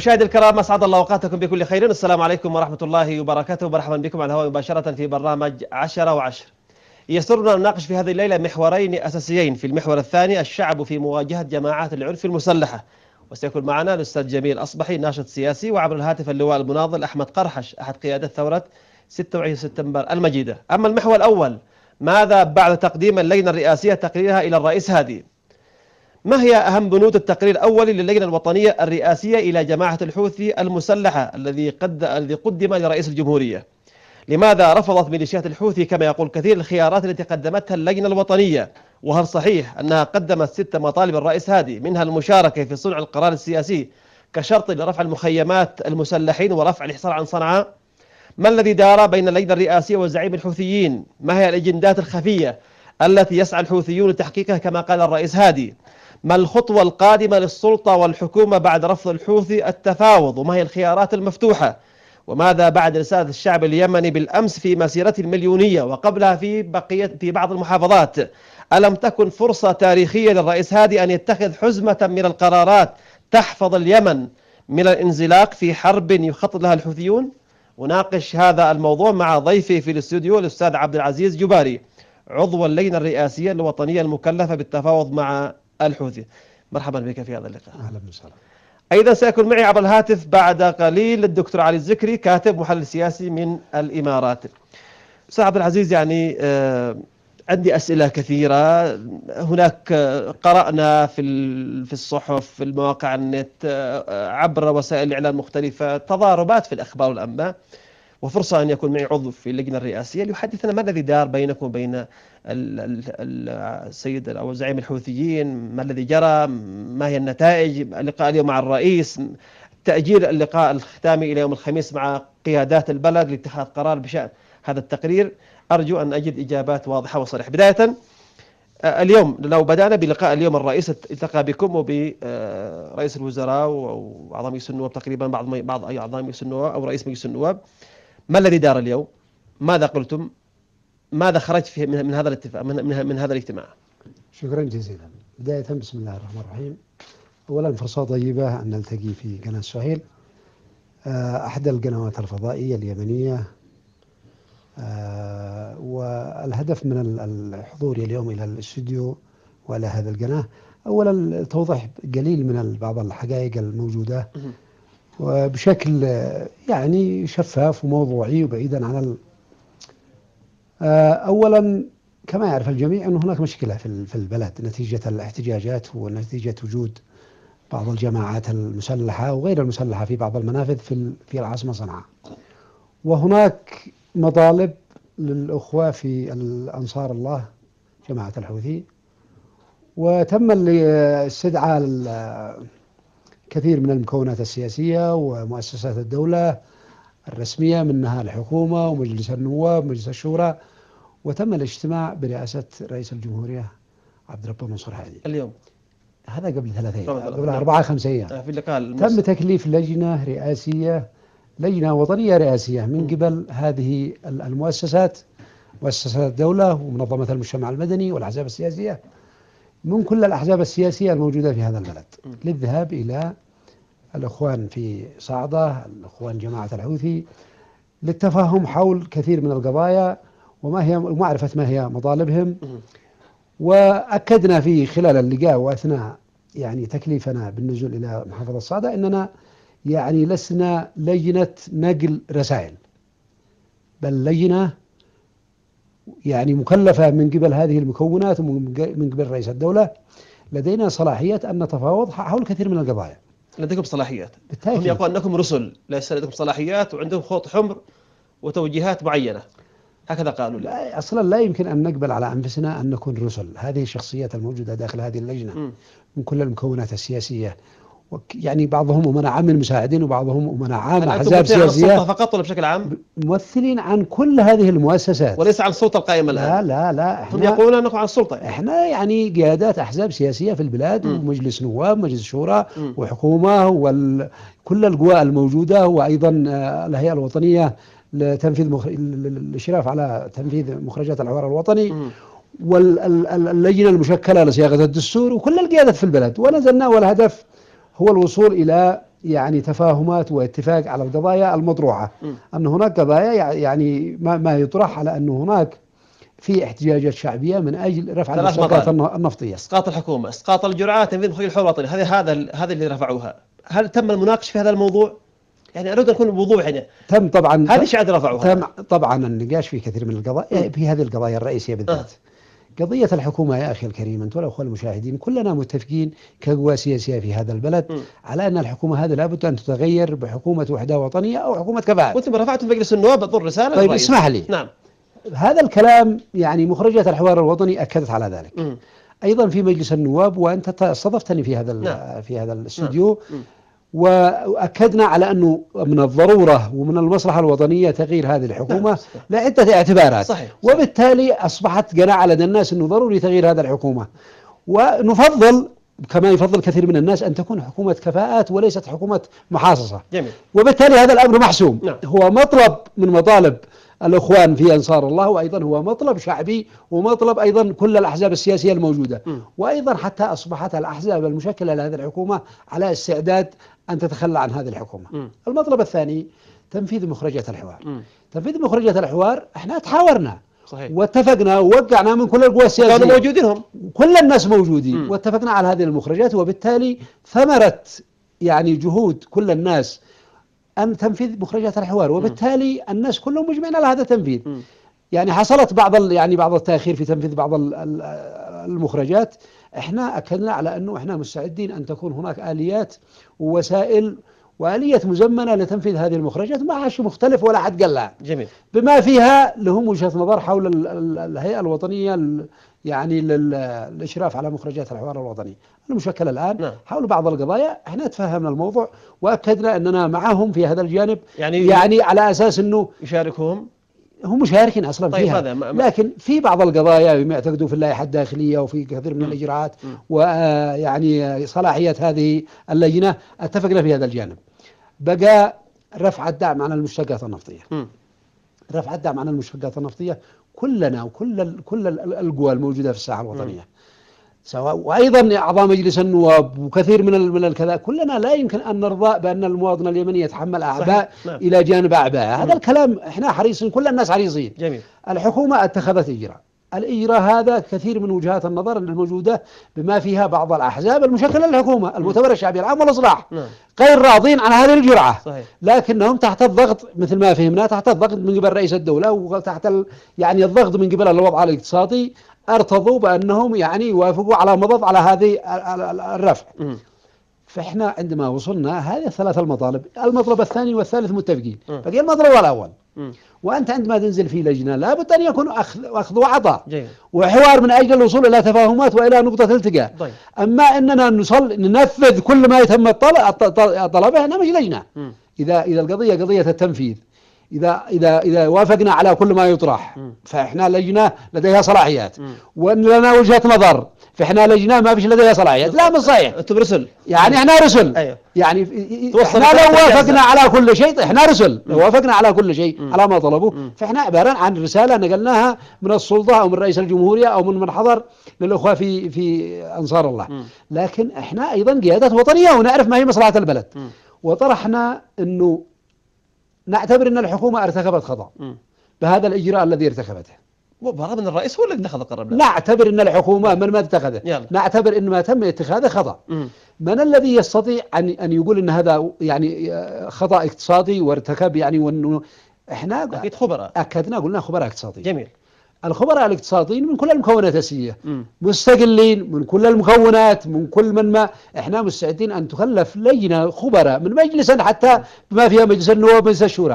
مشاهدي الكرام، أسعد الله أوقاتكم بكل خير. السلام عليكم ورحمة الله وبركاته. مرحبا بكم على الهواء مباشرة في برنامج 10 و10. يسرنا أن نناقش في هذه الليلة محورين أساسيين. في المحور الثاني الشعب في مواجهة جماعات العنف المسلحة، وسيكون معنا الأستاذ جميل أصبحي ناشط سياسي، وعبر الهاتف اللواء المناضل أحمد قرحش أحد قيادة ثورة 26 سبتمبر المجيدة. أما المحور الأول، ماذا بعد تقديم اللجنة الرئاسية تقريرها إلى الرئيس هادي؟ ما هي أهم بنود التقرير الأولي للجنة الوطنية الرئاسية إلى جماعة الحوثي المسلحة الذي قدم لرئيس الجمهورية؟ لماذا رفضت ميليشيات الحوثي كما يقول كثير الخيارات التي قدمتها اللجنة الوطنية؟ وهل صحيح أنها قدمت 6 مطالب الرئيس هادي، منها المشاركة في صنع القرار السياسي كشرط لرفع المخيمات المسلحين ورفع الحصار عن صنعاء؟ ما الذي دار بين اللجنة الرئاسية وزعيم الحوثيين؟ ما هي الأجندات الخفية التي يسعى الحوثيون لتحقيقها كما قال الرئيس هادي؟ ما الخطوة القادمة للسلطة والحكومة بعد رفض الحوثي التفاوض؟ وما هي الخيارات المفتوحة؟ وماذا بعد رسالة الشعب اليمني بالأمس في مسيرته المليونية وقبلها في بعض المحافظات؟ ألم تكن فرصة تاريخية للرئيس هادي أن يتخذ حزمة من القرارات تحفظ اليمن من الانزلاق في حرب يخطط لها الحوثيون؟ وناقش هذا الموضوع مع ضيفي في الاستوديو الأستاذ عبد العزيز جباري، عضو اللجنة الرئاسية الوطنية المكلفة بالتفاوض مع الحوثي. مرحبا بك في هذا اللقاء. اهلا وسهلا. ايضا سيكون معي عبر الهاتف بعد قليل الدكتور علي الزكري، كاتب محلل سياسي من الامارات. استاذ عبد العزيز، يعني عندي اسئله كثيره. هناك قرانا في الصحف، في المواقع النت، عبر وسائل الاعلام المختلفه، تضاربات في الاخبار والانباء، وفرصة أن يكون معي عضو في اللجنة الرئاسية ليحدثنا ما الذي دار بينكم وبين السيد أو زعيم الحوثيين، ما الذي جرى، ما هي النتائج، اللقاء اليوم مع الرئيس، تأجيل اللقاء الختامي إلى يوم الخميس مع قيادات البلد لاتخاذ قرار بشأن هذا التقرير. أرجو أن أجد إجابات واضحة وصريحة. بداية، اليوم لو بدأنا بلقاء اليوم، الرئيس التقى بكم وبرئيس الوزراء وأعضاء مجلس النواب، تقريبا بعض أعضاء مجلس النواب أو رئيس مجلس النواب. ما الذي دار اليوم؟ ماذا قلتم؟ ماذا خرج فيه من هذا الاتفاق، من هذا الاجتماع؟ شكرا جزيلا. بداية بسم الله الرحمن الرحيم. أولا فرصة طيبة أن نلتقي في قناة سهيل، أحد القنوات الفضائية اليمنية، والهدف من الحضور اليوم إلى الاستوديو وإلى هذا القناة أولا توضيح قليل من بعض الحقائق الموجودة وبشكل يعني شفاف وموضوعي وبعيدا عن أولا كما يعرف الجميع أن هناك مشكلة في البلد نتيجة الاحتجاجات ونتيجة وجود بعض الجماعات المسلحة وغير المسلحة في بعض المنافذ في العاصمة صنعاء. وهناك مطالب للأخوة في الأنصار الله جماعة الحوثي، وتم الاستدعاء كثير من المكونات السياسية ومؤسسات الدولة الرسمية، منها الحكومة ومجلس النواب ومجلس الشورى، وتم الاجتماع برئاسة رئيس الجمهورية عبد الرب منصور هادي اليوم. هذا قبل 3 أيام، قبل 4-5 أيام في اللقاء تم تكليف لجنة رئاسية، لجنة وطنية رئاسية من قبل هذه المؤسسات، مؤسسات الدولة ومنظمة المجتمع المدني والأحزاب السياسية، من كل الأحزاب السياسية الموجودة في هذا البلد، للذهاب إلى الأخوان في صعدة، الأخوان جماعة الحوثي، للتفاهم حول كثير من القضايا ومعرفة ما هي مطالبهم. وأكدنا في خلال اللقاء وأثناء يعني تكليفنا بالنزول إلى محافظة صعدة أننا يعني لسنا لجنة نقل رسائل، بل لجنة يعني مكلفة من قبل هذه المكونات ومن قبل رئيس الدولة، لدينا صلاحية أن نتفاوض حول كثير من القضايا. لديكم صلاحيات؟ بالتأكيد. هم يقول أنكم رسل، ليس لديكم صلاحيات وعندهم خط حمر وتوجيهات معينة، هكذا قالوا لي. لا، أصلا لا يمكن أن نقبل على أنفسنا أن نكون رسل. هذه الشخصيات الموجودة داخل هذه اللجنة من كل المكونات السياسية، يعني بعضهم أمناء عام مساعدين وبعضهم أمناء عام أحزاب سياسية فقط ولا بشكل عام؟ ممثلين عن كل هذه المؤسسات وليس عن السلطة القائمة الآن. لا هم يقولون أنكم عن السلطة. احنا يعني قيادات أحزاب سياسية في البلاد ومجلس نواب ومجلس شورى وحكومة وكل القوى الموجودة، وأيضا الهيئة الوطنية لتنفيذ الإشراف على تنفيذ مخرجات الحوار الوطني واللجنة المشكلة لصياغة الدستور وكل القيادات في البلد. ونزلنا والهدف هو الوصول إلى يعني تفاهمات واتفاق على القضايا المطروحة. أن هناك قضايا يعني ما يطرح على أن هناك في احتجاجات شعبية من أجل رفع المشتقات النفطية. إسقاط الحكومة، إسقاط الجرعات، تنفيذ مخرج الحر الوطني، هذا اللي رفعوها. هل تم المناقشة في هذا الموضوع؟ يعني أريد أن أكون بوضوح يعني. تم طبعا. هذه شعب رفعوها. تم طبعا النقاش في كثير من القضايا، في هذه القضايا الرئيسية بالذات. قضية الحكومة يا أخي الكريم، أنت والأخوة المشاهدين كلنا متفقين كقوى سياسية في هذا البلد على أن الحكومة هذه لابد أن تتغير بحكومة وحدة وطنية أو حكومة كفاءة. وأنتم رفعتم في مجلس النواب بطل رسالة. طيب اسمح لي. نعم. هذا الكلام يعني مخرجات الحوار الوطني أكدت على ذلك. أيضا في مجلس النواب، وأنت استضفتني في هذا في هذا الاستوديو. وأكدنا على أنه من الضرورة ومن المصلحة الوطنية تغيير هذه الحكومة لعدة اعتبارات. صحيح. وبالتالي أصبحت قناعة لدى الناس أنه ضروري تغيير هذه الحكومة، ونفضل كما يفضل كثير من الناس أن تكون حكومة كفاءات وليست حكومة محاصصة. جميل. وبالتالي هذا الأمر محسوم. هو مطلب من مطالب الإخوان في أنصار الله، وأيضا هو مطلب شعبي ومطلب أيضا كل الأحزاب السياسية الموجودة. وأيضا حتى أصبحت الأحزاب المشكلة لهذه الحكومة على استعداد أن تتخلى عن هذه الحكومة. المطلب الثاني تنفيذ مخرجات الحوار. تنفيذ مخرجات الحوار احنا تحاورنا. صحيح. واتفقنا ووقعنا من كل القوى السياسية، كانوا موجودين هم كل الناس موجودين. واتفقنا على هذه المخرجات، وبالتالي ثمرة يعني جهود كل الناس أن تنفيذ مخرجات الحوار، وبالتالي الناس كلهم مجمعين على هذا التنفيذ. يعني حصلت بعض التأخير في تنفيذ بعض المخرجات. احنا أكدنا على أنه احنا مستعدين أن تكون هناك آليات ووسائل وآلية مزمنة لتنفيذ هذه المخرجات، ما حش مختلف ولا حد قال لها. جميل. بما فيها لهم وجهة نظر حول الهيئة الوطنية يعني للإشراف على مخرجات الحوار الوطني المشكلة الآن. حول بعض القضايا احنا تفهمنا الموضوع وأكدنا أننا معهم في هذا الجانب، يعني على أساس أنه يشاركهم. هم مشاركين أصلا فيها. لكن في بعض القضايا بما يعتقدوا في اللائحة الداخلية وفي كثير من الإجراءات ويعني صلاحية هذه اللجنة اتفقنا في هذا الجانب. بقى رفع الدعم عن المشتقات النفطية. رفع الدعم عن المشتقات النفطية كلنا وكل القوى الموجودة في الساحة الوطنية، سواء وأيضا أعضاء مجلس النواب وكثير من الكذا، كلنا لا يمكن أن نرضى بأن المواطن اليمني يتحمل أعباء إلى جانب أعباء. هذا الكلام إحنا حريصين، كل الناس حريصين. جميل. الحكومة اتخذت إجراء. الإجراء هذا كثير من وجهات النظر الموجودة بما فيها بعض الأحزاب المشكلة للحكومة المؤتمر الشعبي العام والإصلاح غير راضين عن هذه الجرعة. صحيح. لكنهم تحت الضغط مثل ما فهمنا، تحت الضغط من قبل رئيس الدولة وتحت يعني الضغط من قبل الوضع الاقتصادي، ارتضوا بأنهم يعني يوافقوا على مضض على هذه الرفع. فإحنا عندما وصلنا هذه الثلاث المطالب، المطلب الثاني والثالث متفقين، بقي المطلب الأول. وأنت عندما تنزل في لجنة لابد أن يكون أخذ وعطاء وحوار من أجل الوصول إلى تفاهمات وإلى نقطة التقاء. أما أننا ننفذ كل ما يتم طلبه، أنا مش لجنة. إذا القضية قضية التنفيذ، إذا وافقنا على كل ما يطرح فإحنا لجنة لديها صلاحيات، وإن لنا وجهة نظر فإحنا لجنة ما فيش لديها صلاحيات. لا، مش صحيح. أنتم رسل، يعني إحنا رسل. أيوه. يعني إحنا لو وافقنا على كل شيء، إحنا رسل لو وافقنا على كل شيء على ما طلبوا، فإحنا عبارة عن رسالة نقلناها من السلطة أو من رئيس الجمهورية أو من حضر للأخوة في أنصار الله. لكن إحنا أيضا قيادات وطنية ونعرف ما هي مصلحة البلد. وطرحنا أنه نعتبر أن الحكومة ارتكبت خطأ بهذا الإجراء الذي ارتكبته، برغم أن الرئيس هو الذي اتخذ القرار. نعتبر أن الحكومة من ما اتخذه، نعتبر أن ما تم اتخاذه خطأ. من الذي يستطيع أن يقول أن هذا يعني خطأ اقتصادي وارتكب يعني، وأنه إحنا أكيد خبراء أكدنا قلنا خبراء اقتصاديين. جميل. الخبراء الاقتصاديين من كل المكونات السياسية، مستقلين من كل المكونات، من كل ما احنا مستعدين ان تكلف لجنه خبراء من مجلس حتى بما فيها مجلس النواب ومجلس الشورى.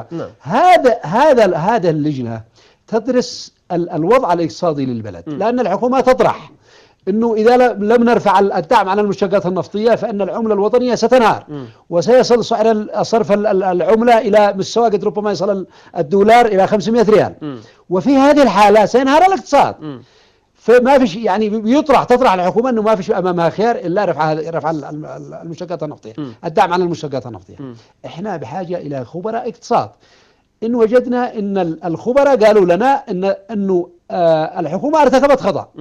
هذا اللجنه تدرس الوضع الاقتصادي للبلد، لان الحكومه تطرح انه اذا لم نرفع الدعم على المشتقات النفطيه فان العمله الوطنيه ستنهار وسيصل سعر صرف العمله الى مستوى قد ربما يصل الدولار الى 500 ريال. وفي هذه الحاله سينهار الاقتصاد. فما فيش يعني تطرح الحكومه انه ما فيش امامها خيار الا رفع المشتقات النفطيه، الدعم على المشتقات النفطيه. احنا بحاجه الى خبراء اقتصاد. ان وجدنا ان الخبراء قالوا لنا انه الحكومه ارتكبت خطأ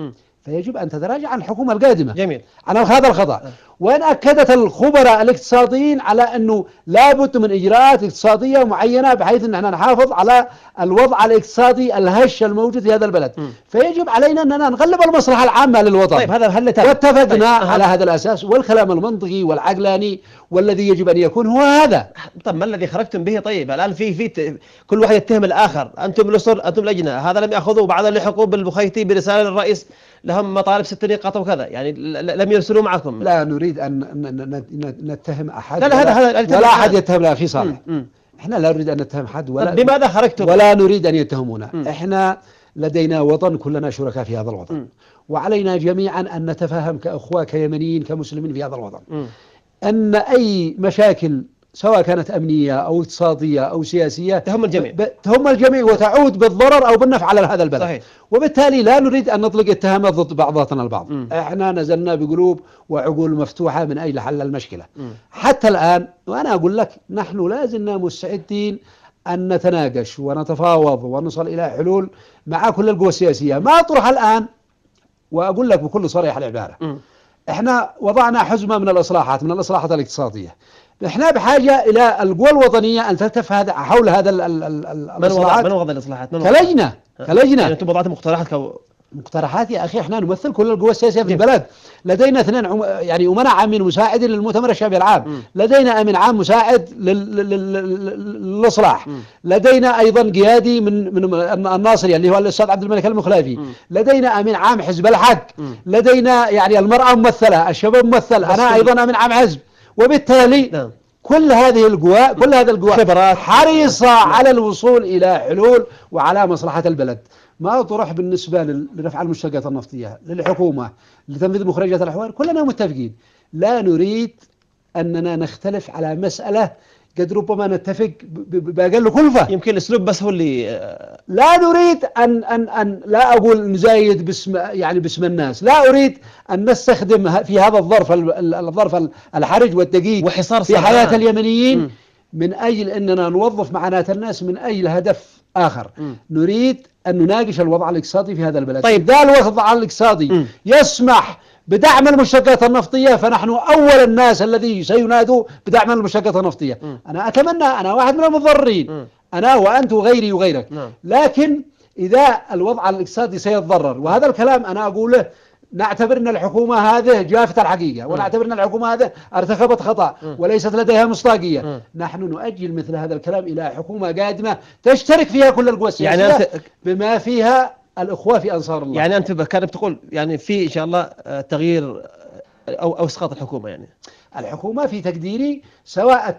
فيجب أن تتراجع عن الحكومة القادمة جميل. على هذا الخطأ. وإن أكدت الخبراء الاقتصاديين على أنه لابد من إجراءات اقتصادية معينة بحيث أن احنا نحافظ على الوضع الاقتصادي الهش الموجود في هذا البلد، فيجب علينا أننا نغلب المصلحة العامة للوطن. طيب هذا هل واتفقنا طيب. على هذا الأساس، والكلام المنطقي والعقلاني والذي يجب أن يكون هو هذا. طب ما الذي خرجتم به؟ طيب الآن في كل واحد يتهم الآخر، أنتم الأسر، أنتم لجنة، هذا لم يأخذوا وبعد لحقوا بالبخيتي برسالة للرئيس لهم مطالب 6 نقاط وكذا، يعني لم يرسلوا معكم. لا نريد أن نتهم أحد. لا هذا ولا أحد يتهم لا أخي صالح. احنا لا نريد أن نتهم حد ولا بماذا خرجتم؟ ولا نريد أن يتهمونا. احنا لدينا وطن، كلنا شركاء في هذا الوطن، وعلينا جميعا أن نتفاهم كأخوة كيمنيين كمسلمين في هذا الوطن أن أي مشاكل سواء كانت أمنية أو اقتصادية أو سياسية تهم الجميع، تهم الجميع وتعود بالضرر أو بالنفع على هذا البلد. صحيح. وبالتالي لا نريد أن نطلق اتهامات ضد بعضنا البعض. احنا نزلنا بقلوب وعقول مفتوحة من أجل حل المشكلة. حتى الآن وأنا أقول لك نحن لا زلنا مستعدين أن نتناقش ونتفاوض ونصل إلى حلول مع كل القوى السياسية. ما أطرح الآن، وأقول لك بكل صريح العبارة، احنا وضعنا حزمة من الإصلاحات الاقتصادية. احنا بحاجة إلى القوى الوطنية أن تلتف حول هذا الإصلاحات. من وضع الإصلاحات؟ كلجنة. يعني أنتم وضعتم مقترحات يا أخي، احنا نمثل كل القوى السياسية في البلد. لدينا 2 يعني أمناء عامين مساعدين للمؤتمر الشعبي العام، لدينا أمين عام مساعد للإصلاح، لدينا أيضا قيادي من الناصري اللي هو الأستاذ عبد الملك المخلافي، لدينا أمين عام حزب الحق، لدينا يعني المرأة ممثلة، الشباب ممثل، أنا أيضا أمين عام حزب. وبالتالي كل هذه القوى حريصة على الوصول إلى حلول وعلى مصلحة البلد. ما طرح بالنسبة لرفع المشتقات النفطية للحكومة لتنفيذ مخرجات الأحوال كلنا متفقين. لا نريد أننا نختلف على مسألة قد ربما نتفق بأقل كلفة. يمكن الأسلوب بس هو اللي لا نريد أن لا أقول نزايد باسم الناس. لا أريد أن نستخدم في هذا الظرف الحرج والدقيق وحصار في حياة اليمنيين من أجل أننا نوظف معاناة الناس من أجل هدف آخر. نريد أن نناقش الوضع الاقتصادي في هذا البلد. طيب إذا الوضع الاقتصادي يسمح بدعم المشتقات النفطية فنحن أول الناس الذي سينادوا بدعم المشتقات النفطية. أنا أتمنى، أنا واحد من المتضررين، أنا وأنت وغيري وغيرك. لكن إذا الوضع الاقتصادي سيتضرر، وهذا الكلام أنا أقوله، نعتبر أن الحكومة هذه جافت الحقيقة، ونعتبر أن الحكومة هذه ارتكبت خطأ وليست لديها مصداقية. نحن نؤجل مثل هذا الكلام إلى حكومة قادمة تشترك فيها كل القوى السياسية، يعني بما فيها الأخوة في أنصار الله. يعني أنت كانت تقول يعني في إن شاء الله تغيير أو إسقاط الحكومة. يعني الحكومة في تقديري سواء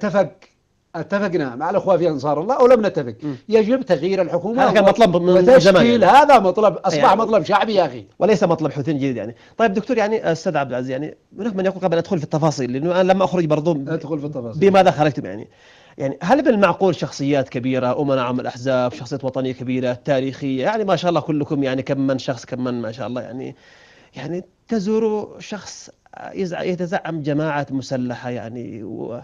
اتفقنا مع الأخوة في أنصار الله أو لم نتفق، يجب تغيير الحكومة. هذا كان مطلب من زمان يعني. هذا مطلب أصبح يعني مطلب شعبي يا أخي، وليس مطلب حوثي جديد يعني. طيب دكتور، يعني أستاذ عبد العزيز، يعني هناك من يقول قبل أن أدخل في التفاصيل، لأنه أنا لما أخرج برضو أدخل في التفاصيل بماذا خرجتم يعني هل بالمعقول شخصيات كبيرة، أمناء عام الأحزاب، شخصيات وطنية كبيرة تاريخية، يعني ما شاء الله كلكم يعني كم من شخص ما شاء الله، يعني تزوروا شخص يتزعم جماعة مسلحة يعني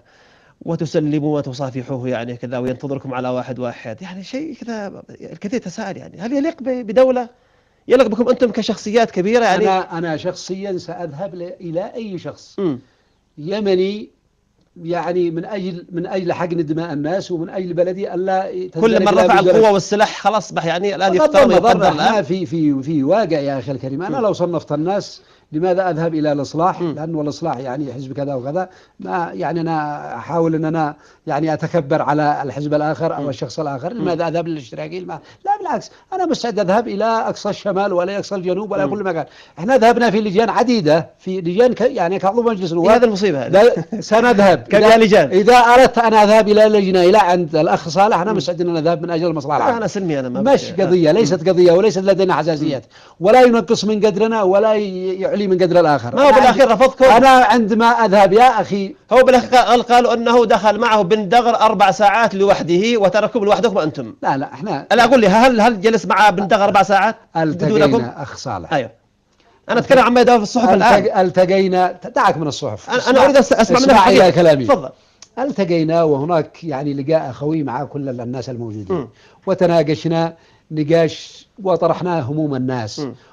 وتسلموا وتصافحوه يعني كذا وينتظركم على واحد، يعني شيء كذا الكثير تساءل. يعني هل يليق بدولة يليق بكم أنتم كشخصيات كبيرة؟ يعني أنا شخصيا سأذهب إلى أي شخص يمني يعني من أجل حقن دماء الناس ومن أجل بلدي ألا كل من رفع القوة والسلاح خلاص أصبح يعني الآن يقدر الآن في واقع يا أخي الكريم. أنا لو صنفت الناس لماذا أذهب إلى الإصلاح؟ لأنه الإصلاح يعني حزب كذا وكذا، ما يعني أنا أحاول أن أنا يعني أتكبر على الحزب الآخر أو الشخص الآخر. لماذا أذهب للاشتراكيين؟ لا بالعكس، أنا مستعد أذهب إلى أقصى الشمال ولا أقصى الجنوب ولا كل مكان. إحنا ذهبنا في لجان عديدة، في لجان يعني كعضو مجلس النواب. هذا المصيبة هذا سنذهب لجان. إذا أردت أن أذهب إلى لجنة إلى عند الأخ صالح، أنا مستعد أن أذهب من أجل المصلحة العامة. أنا سلمي، أنا مش قضية، ليست قضية وليست لدينا حساسيات، ولا ينقص من قدرنا ولا يعلي من قدر الآخر. ما هو بالأخير رفضكم. أنا عندما أذهب يا أخي، هو بالأخير قالوا أنه دخل معه بن دغر 4 ساعات لوحده وترككم لوحدكم أنتم. لا إحنا أنا أقول لي هل جلس مع بن دغر 4 ساعات؟ التقينا أخ صالح. أيوه، أنا أتكلم عما يدور في الصحف الآن. التقينا، دعك من الصحف، أنا أريد أسمع منك إلى كلامي. تفضل. التقينا وهناك يعني لقاء أخوي مع كل الناس الموجودين، وتناقشنا نقاش وطرحنا هموم الناس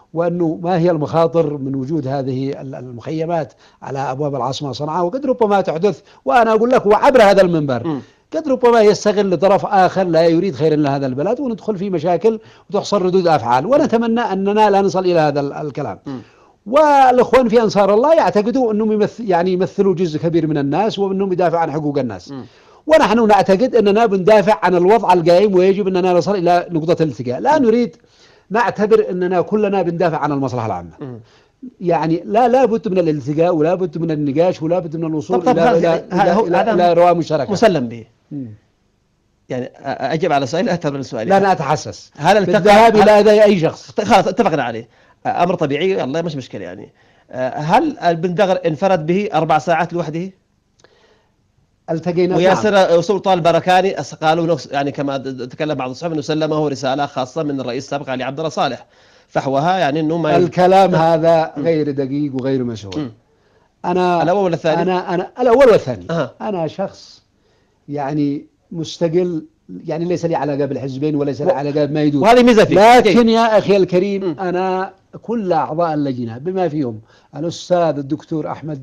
وأنه ما هي المخاطر من وجود هذه المخيمات على أبواب العاصمة صنعاء، وقد ربما تحدث. وأنا أقول لك وعبر هذا المنبر قد ربما يستغل طرف آخر لا يريد خيرا لهذا البلد، وندخل في مشاكل وتحصل ردود أفعال، ونتمنى أننا لا نصل إلى هذا الكلام. والإخوان في أنصار الله يعتقدوا أنهم يمثلوا جزء كبير من الناس، وأنهم يدافعوا عن حقوق الناس. ونحن نعتقد أننا بندافع عن الوضع القائم، ويجب أننا نصل إلى نقطة الالتقاء. لا نريد نعتبر أننا كلنا بندافع عن المصلحة العامة. يعني لا بد من الالتقاء، ولا بد من النقاش، ولا بد من الوصول إلى رواية مشتركة مسلم به. يعني أجب على سؤال أكثر من سؤال. لا أنا أتحسس هل بالذهاب إلى يدي أي شخص. خلاص اتفقنا عليه، أمر طبيعي، الله مش مشكلة يعني. هل البندغر انفرد به 4 ساعات لوحده؟ التقينا وياسر سلطان البركاني قالوا يعني كما تكلم بعض الصحف أنه سلمه رسالة خاصة من الرئيس السابق علي عبد الله صالح، فحوها يعني أنه ما الكلام هذا غير دقيق وغير مسؤول. أنا الأول ولا الثاني؟ أنا الأول والثاني. أنا شخص يعني مستقل، يعني ليس لي علاقة بالحزبين وليس لي علاقة بما يدور، وهذه ميزة فيك. لكن يا أخي الكريم أنا كل أعضاء اللجنة بما فيهم الأستاذ الدكتور أحمد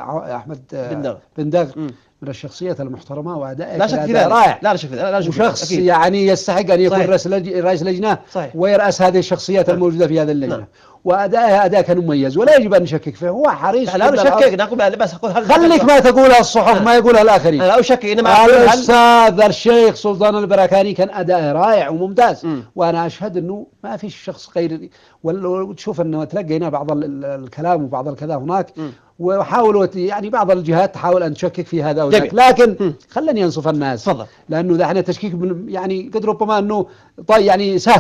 بندغ من الشخصيات المحترمة وأداء لا شك في ذلك، رائع، لا شك في ذلك، وشخص يعني يستحق أن يكون رئيس لجنة ويرأس هذه الشخصيات الموجودة في هذه اللجنة. وأداءها أداء كان مميز ولا يجب أن نشكك فيه. هو حريص. لا نشكك، نقول بس خليك ما تقولها الصحف ما يقولها الآخرين. لا أشكك، إنما الأستاذ الشيخ سلطان البركاني كان أداء رائع وممتاز. وأنا أشهد أنه ما في شخص غير، وتشوف أنه تلقينا بعض الكلام وبعض الكذا هناك، وحاولوا يعني بعض الجهات تحاول أن تشكك في هذا وذاك، لكن خلني أنصف الناس. فضل. لأنه ده احنا تشكيك يعني قد ربما أنه طيب يعني سهل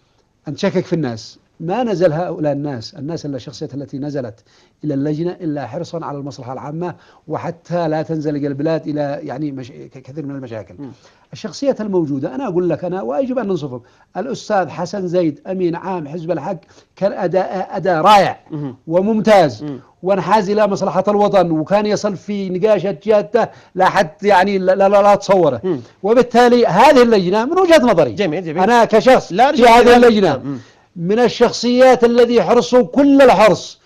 أن تشكك في الناس. ما نزل هؤلاء الناس إلا الشخصيات التي نزلت إلى اللجنة إلا حرصا على المصلحة العامة، وحتى لا تنزلق البلاد إلى يعني كثير من المشاكل. الشخصيات الموجودة أنا أقول لك أنا وأجب أن ننصفهم. الأستاذ حسن زيد أمين عام حزب الحق كان أداء رائع وممتاز، وانحاز إلى مصلحة الوطن، وكان يصل في نقاشات جادة لا حد يعني لا تصوره. وبالتالي هذه اللجنة من وجهة نظري جميل. أنا كشخص في هذه اللجنة من الشخصيات الذي حرصوا كل الحرص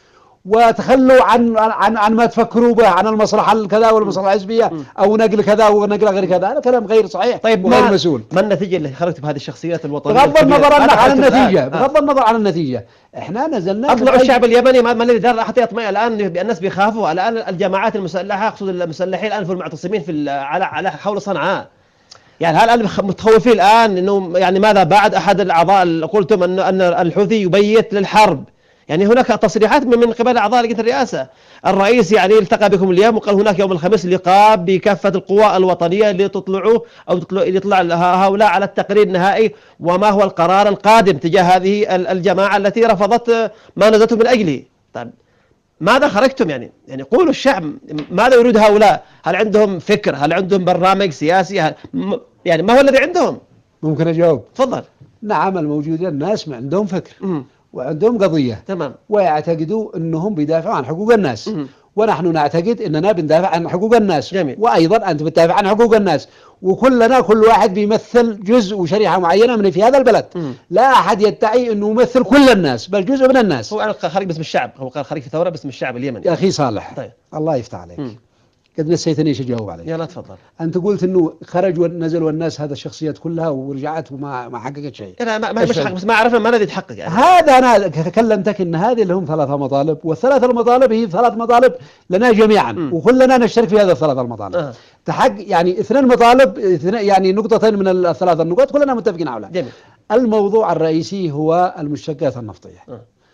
وتخلوا عن ما تفكروا به، عن المصلحة الكذا والمصلحة الحزبية أو نقل كذا ونقل غير كذا. هذا كلام غير صحيح. طيب وغير مسؤول. ما النتيجة اللي خرجت بهذه الشخصيات الوطنية؟ بغض النظر عن النتيجة، بغض النظر عن النتيجة، احنا نزلنا أطلع الشعب اليمني ما الذي دار حتى يطمئن الآن الناس بيخافوا. الآن الجماعات المسلحة أقصد المسلحين الآن في المعتصمين في على حول صنعاء، يعني هل متخوفين الآن إنه يعني ماذا بعد؟ أحد الأعضاء قلتم أن الحوثي يبيت للحرب، يعني هناك تصريحات من قبل أعضاء لجنة الرئاسة. الرئيس يعني التقى بكم اليوم وقال هناك يوم الخميس لقاء بكافة القوى الوطنية لتطلعوا أو يطلع هؤلاء على التقرير النهائي وما هو القرار القادم تجاه هذه الجماعة التي رفضت ما نزلته من أجله. طيب ماذا خرجتم؟ يعني قولوا الشعب ماذا يريد هؤلاء؟ هل عندهم فكر؟ هل عندهم برنامج سياسي؟ يعني ما هو الذي عندهم؟ ممكن أجاوب؟ تفضل. نعم، الموجودين الناس ما عندهم فكر وعندهم قضية، تمام، ويعتقدوا أنهم بيدافعوا عن حقوق الناس. ونحن نعتقد أننا بندافع عن حقوق الناس. جميل. وأيضا أنت بتدافع عن حقوق الناس، وكلنا كل واحد بيمثل جزء وشريحة معينة من في هذا البلد. لا أحد يدعي أنه يمثل كل الناس بل جزء من الناس. هو قال خارج باسم الشعب، هو قال خارج في ثورة باسم الشعب اليمني. يا أخي صالح، طيب. الله يفتح عليك. قد نسيتني ايش اجاوب عليك. يلا تفضل. انت قلت انه خرج ونزل والناس هذا الشخصيات كلها ورجعت وما حققت شيء. لا مش حق، بس ما عرفنا ما الذي يتحقق يعني. هذا انا كلمتك ان هذه اللي هم 3 مطالب، والثلاث المطالب هي 3 مطالب لنا جميعا وكلنا نشترك في هذه ال3 المطالب. تحق يعني 2 مطالب، يعني نقطتين من ال3 النقاط كلنا متفقين عليها. جميل. الموضوع الرئيسي هو المشتقات النفطية.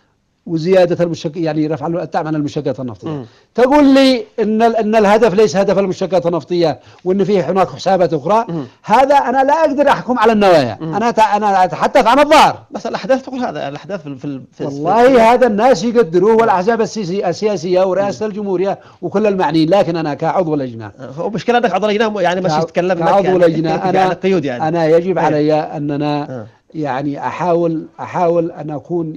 وزيادة يعني رفع الدعم عن المشتقات النفطية. تقول لي إن الهدف ليس هدف المشتقات النفطية وإن فيه هناك حسابات أخرى. هذا أنا لا أقدر أحكم على النوايا. أنا أتحدث عن الظاهر. بس الأحداث تقول هذا الأحداث في والله هذا الناس يقدروه، والأحزاب السياسية ورئاسة الجمهورية وكل المعنيين، لكن أنا كعضو لجنة. ومشكلة أنك عضو لجنة يعني مش تتكلم كعضو لجنة أنا يجب علي أننا يعني أحاول أن أكون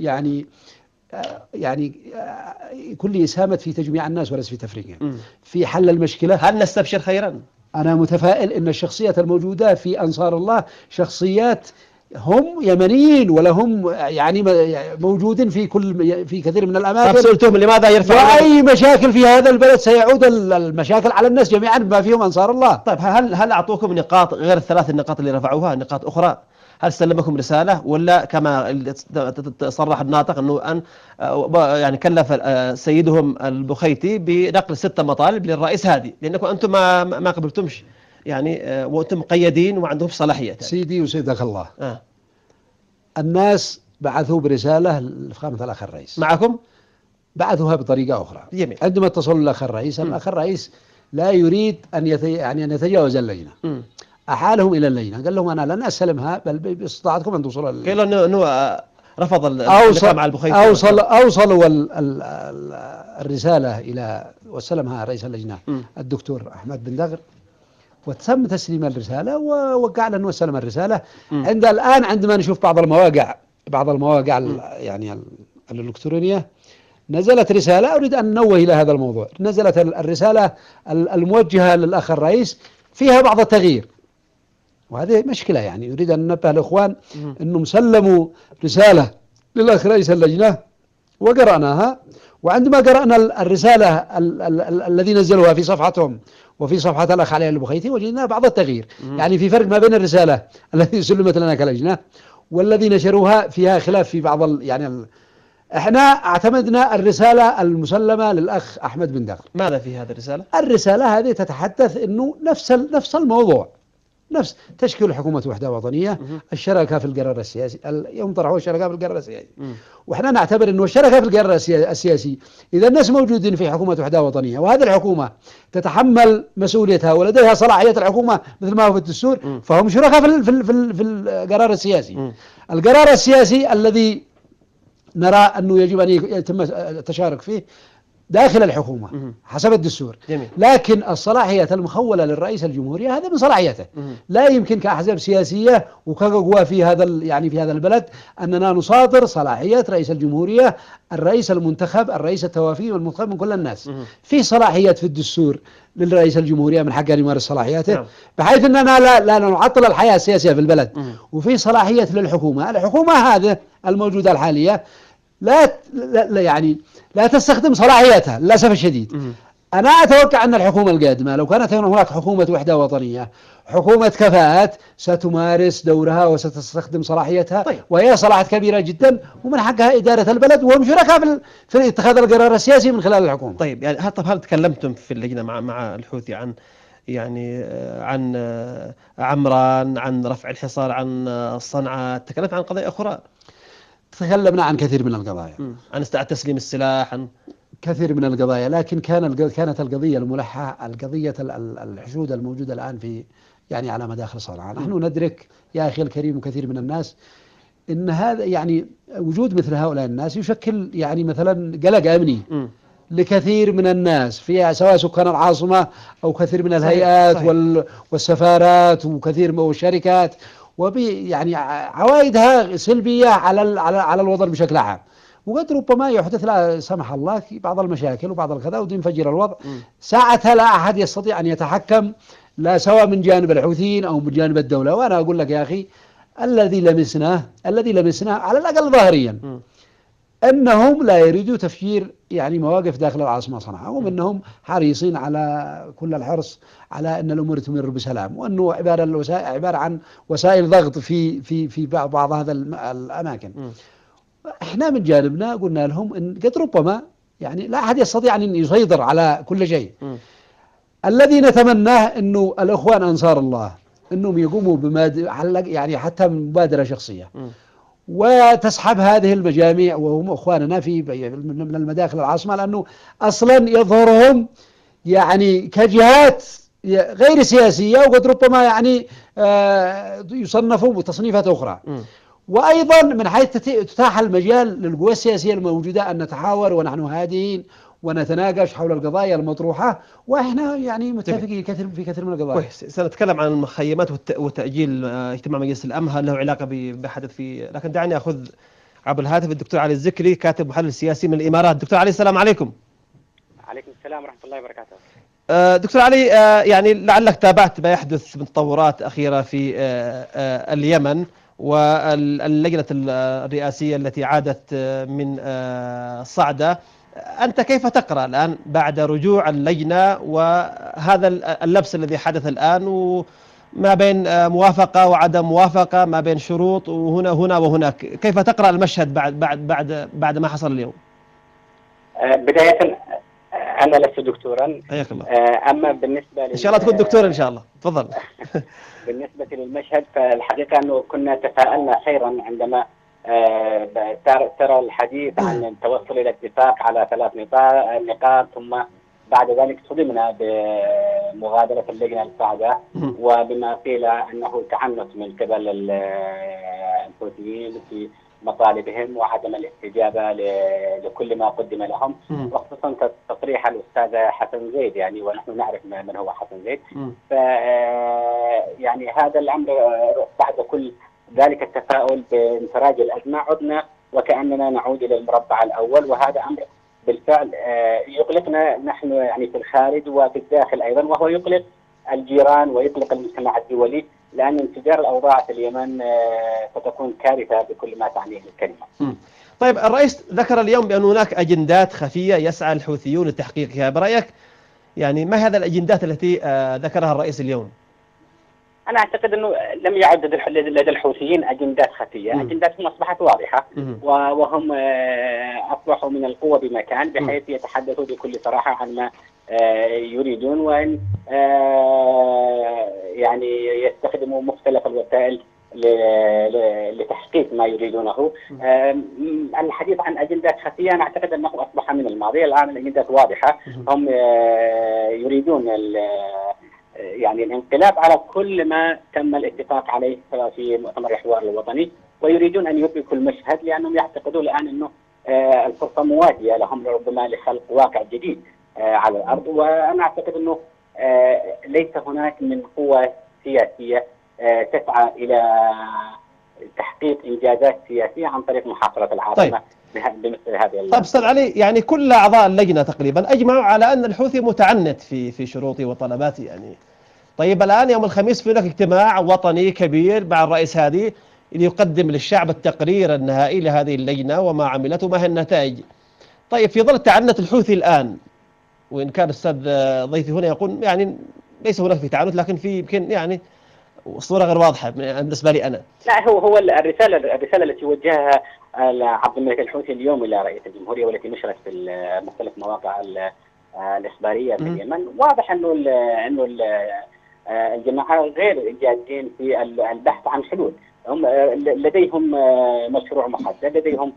يعني كل إسهامت في تجميع الناس وليس في تفريقهم في حل المشكلة. هل نستبشر خيرا؟ أنا متفائل أن الشخصيات الموجودة في أنصار الله شخصيات هم يمنيين ولهم يعني موجودين في كثير من الأماكن. سألتهم لماذا يرفعون؟ وأي مشاكل في هذا البلد سيعود المشاكل على الناس جميعا بما فيهم أنصار الله. طيب هل أعطوكم نقاط غير الثلاث النقاط اللي رفعوها، نقاط أخرى؟ هل سلمكم رسالة ولا كما صرح الناطق أنه يعني كلف سيدهم البخيتي بنقل 6 مطالب للرئيس هادي، لأنكم أنتم ما قبلتمش يعني وأنتم مقيدين وما عندهمش صلاحية. سيدي وسيدك الله، الناس بعثوا برسالة لفخامة الأخ الرئيس معكم؟ بعثوها بطريقة أخرى. جميل. عندما اتصلوا الأخ الرئيس، الأخ الرئيس لا يريد أن يتجاوز اللجنة. أحالهم إلى اللجنة، قال لهم أنا لن أستلمها بل باستطاعتكم أن توصلوا قال أنه رفض اللقاء مع البخيتي. أوصلوا الرسالة إلى واستلمها رئيس اللجنة الدكتور أحمد بن دغر، وتم تسليم الرسالة ووقع له واستلم الرسالة. الآن عندما نشوف بعض المواقع يعني الإلكترونية نزلت رسالة، أريد أن ننوه إلى هذا الموضوع. نزلت الرسالة الموجهة للأخ الرئيس فيها بعض التغيير، وهذه مشكلة. يعني يريد أن ننبه الإخوان أنهم سلموا رسالة للأخ رئيس اللجنة وقرأناها، وعندما قرأنا الرسالة الذي نزلوها في صفحتهم وفي صفحة الأخ علي البخيتي وجدنا بعض التغيير. يعني في فرق ما بين الرسالة التي سلمت لنا كلجنة والذي نشروها فيها خلاف في بعض احنا اعتمدنا الرسالة المسلمة للأخ أحمد بن دغر. ماذا في هذه الرسالة؟ الرسالة هذه تتحدث أنه نفس الموضوع، نفس تشكيل حكومة وحدة وطنية، الشراكة في القرار السياسي، يوم طرحوا الشراكة في القرار السياسي. وإحنا نعتبر أنه الشراكة في القرار السياسي إذا الناس موجودين في حكومة وحدة وطنية وهذه الحكومة تتحمل مسؤوليتها ولديها صلاحية الحكومة مثل ما هو في الدستور، فهم شركاء في القرار السياسي. القرار السياسي الذي نرى أنه يجب أن يتم التشارك فيه داخل الحكومة حسب الدستور. جميل. لكن الصلاحية المخولة للرئيس الجمهورية هذا من صلاحيته. لا يمكن كأحزاب سياسية وكقوى في هذا البلد أننا نصادر صلاحية رئيس الجمهورية، الرئيس المنتخب، الرئيس التوافي والمنتخب من كل الناس. في صلاحيات في الدستور للرئيس الجمهورية من حقه أن يمارس صلاحياته، بحيث أننا لا نعطل الحياة السياسية في البلد. وفي صلاحية للحكومة، الحكومة هذه الموجودة الحالية لا تستخدم صلاحيتها للأسف الشديد. أنا أتوقع أن الحكومة القادمة لو كانت هناك حكومة وحدة وطنية، حكومة كفاءات، ستمارس دورها وستستخدم صلاحيتها. طيب. وهي صلاحيات كبيرة جدا ومن حقها إدارة البلد، وهم شركاء في اتخاذ القرار السياسي من خلال الحكومة. طيب يعني هل تكلمتم في اللجنة مع الحوثي عن عمران، عن رفع الحصار، عن صنعاء؟ تكلمت عن قضايا أخرى؟ تكلمنا عن كثير من القضايا، عن استعادة تسليم السلاح، عن كثير من القضايا، لكن كانت القضية الملحة القضية الحشود الموجودة الآن على مداخل صنعاء. نحن ندرك يا أخي الكريم وكثير من الناس إن هذا وجود مثل هؤلاء الناس يشكل مثلا قلق أمني لكثير من الناس فيها، سواء سكان العاصمة أو كثير من الهيئات. صحيح. والسفارات وكثير من الشركات، عوائدها سلبية على الوضع بشكل عام. وقد ربما يحدث لا سمح الله بعض المشاكل وبعض الكذا وينفجر الوضع. ساعتها لا أحد يستطيع أن يتحكم، لا سواء من جانب الحوثيين أو من جانب الدولة. وأنا أقول لك يا أخي الذي لمسناه على الأقل ظاهريا أنهم لا يريدوا تفجير مواقف داخل العاصمة صنعاء، وأنهم حريصين على كل الحرص على أن الأمور تمر بسلام، وأنه عبارة عن وسائل ضغط في بعض هذا الأماكن. إحنا من جانبنا قلنا لهم إن قد ربما لا أحد يستطيع أن يسيطر على كل شيء. الذي نتمناه أنه الأخوان أنصار الله أنهم يقوموا حتى مبادرة شخصية وتسحب هذه المجاميع وهم أخواننا من المداخل العاصمة، لأنه أصلا يظهرهم كجهات غير سياسية، وقد ربما يصنفوا بتصنيفات أخرى. وأيضا من حيث تتاح المجال للقوى السياسية الموجودة أن نتحاور ونحن هادئين ونتناقش حول القضايا المطروحة، وإحنا متفقين في كثير من القضايا. سنتكلم عن المخيمات وتأجيل اجتماع مجلس الأمن، هل له علاقة بحدث لكن دعني أخذ عبر الهاتف الدكتور علي الزكري، كاتب محلل سياسي من الإمارات. دكتور علي السلام عليكم. عليكم السلام ورحمة الله وبركاته. دكتور علي، لعلك تابعت ما يحدث من تطورات أخيرة في اليمن، واللجنة الرئاسية التي عادت من صعدة. أنت كيف تقرأ الآن بعد رجوع اللجنة وهذا اللبس الذي حدث الآن، وما بين موافقة وعدم موافقة، ما بين شروط وهنا وهناك؟ كيف تقرأ المشهد بعد ما حصل اليوم؟ بداية أنا لست دكتورا. حياك الله. أما بالنسبة إن شاء الله تكون دكتور إن شاء الله. تفضل. بالنسبة للمشهد، فالحقيقة أنه كنا تفاءلنا خيرا عندما ترى الحديث عن التوصل إلى اتفاق على 3 نقاط، ثم بعد ذلك صدمنا بمغادرة اللجنة الصاعدة وبما قيل أنه تعنت من قبل الحوثيين في مطالبهم وعدم الاستجابة لكل ما قدم لهم، وخصوصا تصريح الأستاذ حسن زيد، يعني ونحن نعرف من هو حسن زيد. يعني هذا الأمر بعد كل ذلك التفاؤل بانفراج الأزمة عدنا وكأننا نعود إلى المربع الأول، وهذا أمر بالفعل يقلقنا نحن يعني في الخارج وفي الداخل أيضا، وهو يقلق الجيران ويقلق المجتمع الدولي، لأن انفجار الأوضاع في اليمن ستكون كارثة بكل ما تعنيه الكلمة. طيب، الرئيس ذكر اليوم بأن هناك أجندات خفية يسعى الحوثيون لتحقيقها، برأيك يعني ما هذا الأجندات التي ذكرها الرئيس اليوم؟ أنا أعتقد أنه لم يعد لدى الحوثيين أجندات خفية، أجنداتهم أصبحت واضحة، وهم أصبحوا من القوة بمكان بحيث يتحدثوا بكل صراحة عن ما يريدون، وأن يعني يستخدموا مختلف الوسائل لتحقيق ما يريدونه. الحديث عن أجندات خفية أنا أعتقد أنه أصبح من الماضي، الآن الأجندات واضحة. هم يريدون يعني الانقلاب على كل ما تم الاتفاق عليه في مؤتمر الحوار الوطني، ويريدون أن يدركوا المشهد لأنهم يعتقدون الآن أنه الفرصة مواتية لهم ربما لخلق واقع جديد على الأرض. وأنا أعتقد أنه ليس هناك من قوة سياسية تسعى إلى تحقيق إنجازات سياسية عن طريق محاصرة العاصمة. بمثل هذه. طيب أستاذ علي، يعني كل أعضاء اللجنة تقريبا أجمعوا على أن الحوثي متعنت في شروطه وطلباته يعني. طيب الآن يوم الخميس في هناك اجتماع وطني كبير مع الرئيس هادي ليقدم للشعب التقرير النهائي لهذه اللجنة وما عملته وما هي النتائج. طيب في ظل تعنت الحوثي الآن، وإن كان الأستاذ ضيفي هنا يقول يعني ليس هناك في تعنت، لكن في يمكن يعني الصورة غير واضحة بالنسبة لي أنا. لا، هو الرسالة التي وجهها عبد الملك الحوثي اليوم إلى رئيس الجمهورية والتي نشرت في مختلف مواقع الإخبارية في اليمن، واضح أنه الجماعة غير جادين في البحث عن حلول. هم لديهم مشروع محدد، لديهم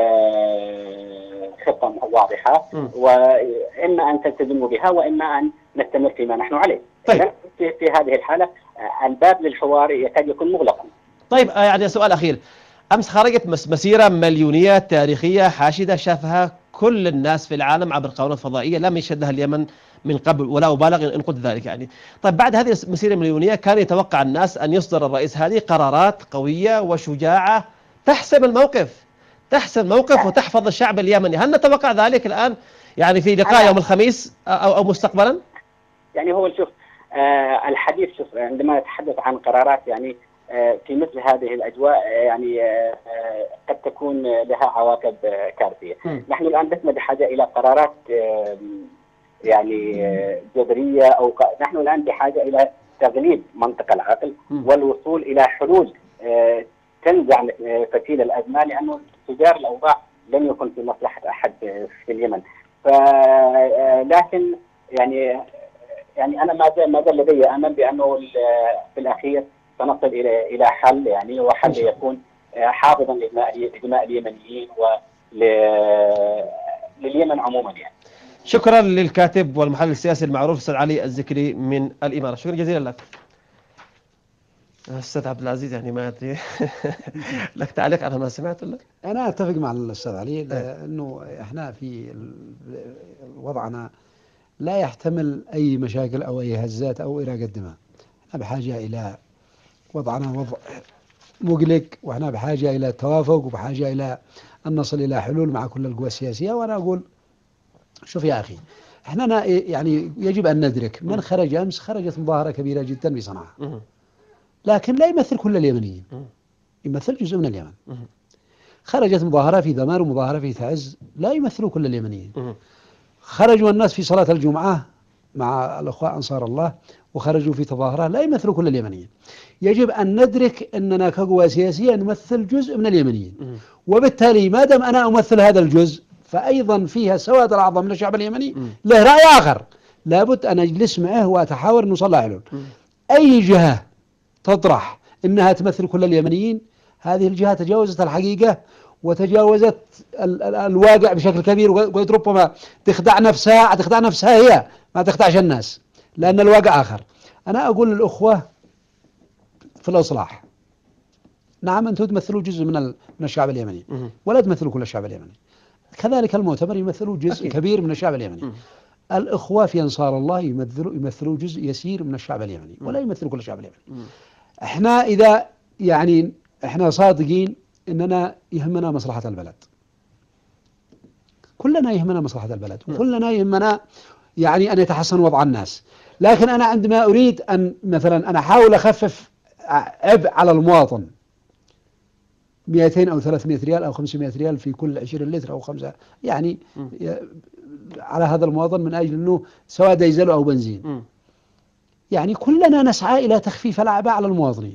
خطة واضحة، وإما أن تلتزموا بها وإما أن نستمر فيما نحن عليه. طيب. في هذه الحالة الباب للحوار يكاد يكون مغلقا. طيب يعني سؤال أخير، أمس خرجت مسيرة مليونية تاريخية حاشدة شافها كل الناس في العالم عبر قنوات فضائية لم يشهدها اليمن من قبل، ولا أبالغ إن قلت ذلك يعني. طيب بعد هذه المسيرة المليونية كان يتوقع الناس أن يصدر الرئيس هذه قرارات قوية وشجاعة تحسم الموقف وتحفظ الشعب اليمني. هل نتوقع ذلك الآن يعني في لقاء يوم الخميس أو مستقبلا؟ يعني هو شوف الحديث، شوف عندما نتحدث عن قرارات يعني في مثل هذه الأجواء يعني قد تكون لها عواقب كارثية. نحن الآن لسنا بحاجة إلى قرارات يعني جذرية، أو نحن الآن بحاجة إلى تغليب منطق العقل والوصول إلى حلول تنزع فتيل الأزمة، لأنه انفجار الأوضاع لم يكن في مصلحة أحد في اليمن. لكن يعني أنا ما زال لدي أمل بأنه في الأخير سنصل إلى حل، يعني وحل يكون حافظا لدماء اليمنيين ولليمن عموما يعني. شكرا للكاتب والمحلل السياسي المعروف أستاذ علي الزكري من الإمارة، شكرا جزيلا لك. أستاذ عبد العزيز يعني ما أدري لك تعليق على ما سمعت ولا؟ أنا أتفق مع الأستاذ علي، لأنه إحنا في وضعنا لا يحتمل أي مشاكل أو أي هزات أو إراقة دماء. إحنا بحاجة إلى وضعنا وضع مقلق، وإحنا بحاجة إلى توافق وبحاجة إلى أن نصل إلى حلول مع كل القوى السياسية. وأنا أقول شوف يا أخي، إحنا يعني يجب أن ندرك من خرج أمس خرجت مظاهرة كبيرة جدا بصنعاء، لكن لا يمثل كل اليمنيين. يمثل جزء من اليمن. خرجت مظاهرة في ذمار ومظاهرة في تعز لا يمثلوا كل اليمنيين. خرجوا الناس في صلاة الجمعة مع الأخوة أنصار الله وخرجوا في تظاهرة لا يمثلوا كل اليمنيين. يجب أن ندرك أننا كقوى سياسية نمثل جزء من اليمنيين، وبالتالي ما دام أنا أمثل هذا الجزء فأيضا فيها السواد الأعظم من الشعب اليمني له رأي آخر، لابد أن أجلس معه وأتحاور أن نصلح له. أي جهة تطرح أنها تمثل كل اليمنيين هذه الجهة تجاوزت الحقيقة وتجاوزت الواقع بشكل كبير، وقد ربما تخدع نفسها هي ما تخدعش الناس، لأن الواقع آخر. أنا أقول للأخوة في الإصلاح، نعم أنتم تمثلوا جزء من الشعب اليمني ولا تمثلوا كل الشعب اليمني، كذلك المؤتمر يمثلوا جزء كبير من الشعب اليمني. الإخوة في أنصار الله يمثلوا جزء يسير من الشعب اليمني ولا يمثلوا كل الشعب اليمني. احنا إذا يعني احنا صادقين اننا يهمنا مصلحة البلد، كلنا يهمنا مصلحة البلد وكلنا يهمنا يعني ان يتحسن وضع الناس، لكن انا عندما اريد ان مثلا انا احاول اخفف عبء على المواطن 200 او 300 ريال او 500 ريال في كل 20 لتر او 5 يعني على هذا المواطن من اجل انه سواء ديزل او بنزين، يعني كلنا نسعى الى تخفيف الاعباء على المواطنين،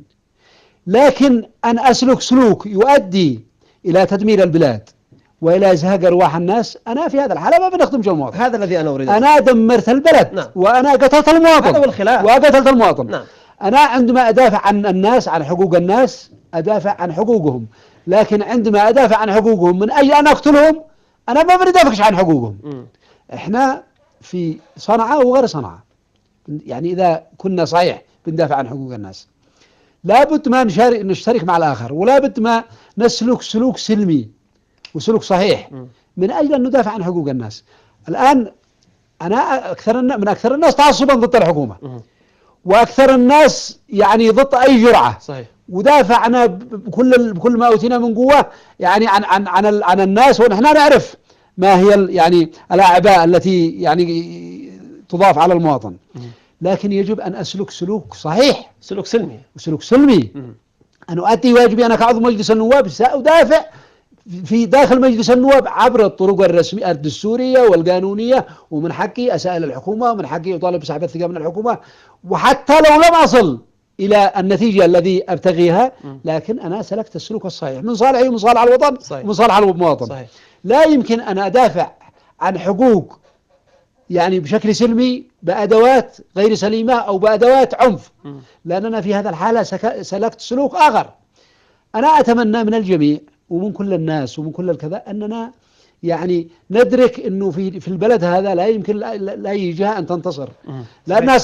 لكن أن أسلك سلوك يؤدي إلى تدمير البلاد وإلى إزهاق أرواح الناس، أنا في هذا الحالة ما بنخدم المواطن. هذا الذي أنا أريد. أنا دمرت البلد. نعم. وأنا قتلت المواطن. هذا هو الخلاف. وقتلت المواطن. نعم. أنا عندما أدافع عن الناس، عن حقوق الناس، أدافع عن حقوقهم، لكن عندما أدافع عن حقوقهم من أجل أن أقتلهم أنا ما بدافعش عن حقوقهم. إحنا في صنعاء وغير صنعاء يعني إذا كنا صحيح بندافع عن حقوق الناس لابد ما نشترك مع الآخر، ولابد ما نسلك سلوك سلمي وسلوك صحيح من أجل أن ندافع عن حقوق الناس. الآن أنا من أكثر الناس تعصبا ضد الحكومة وأكثر الناس يعني ضد أي جرعة. صحيح. ودافعنا بكل ما أوتينا من قوة يعني عن الناس، ونحن نعرف ما هي يعني الأعباء التي يعني تضاف على المواطن. لكن يجب أن أسلك سلوك صحيح، سلوك سلمي وسلوك سلمي. أن أؤدي واجبي أنا كعضو مجلس النواب، سأدافع في داخل مجلس النواب عبر الطرق الرسمية الدستورية والقانونية، ومن حقي أسأل الحكومة ومن حقي أطالب بسحب الثقة من الحكومة، وحتى لو لم أصل إلى النتيجة الذي أبتغيها لكن أنا سلكت السلوك الصحيح من صالحي ومن صالح الوطن ومن صالح المواطن. صحيح. لا يمكن أن أدافع عن حقوق يعني بشكل سلمي بأدوات غير سليمة أو بأدوات عنف، لأننا في هذا الحالة سلكت سلوك آخر. أنا أتمنى من الجميع ومن كل الناس ومن كل الكذا أننا يعني ندرك أنه في البلد هذا لا يمكن لأي جهة أن تنتصر، لأنها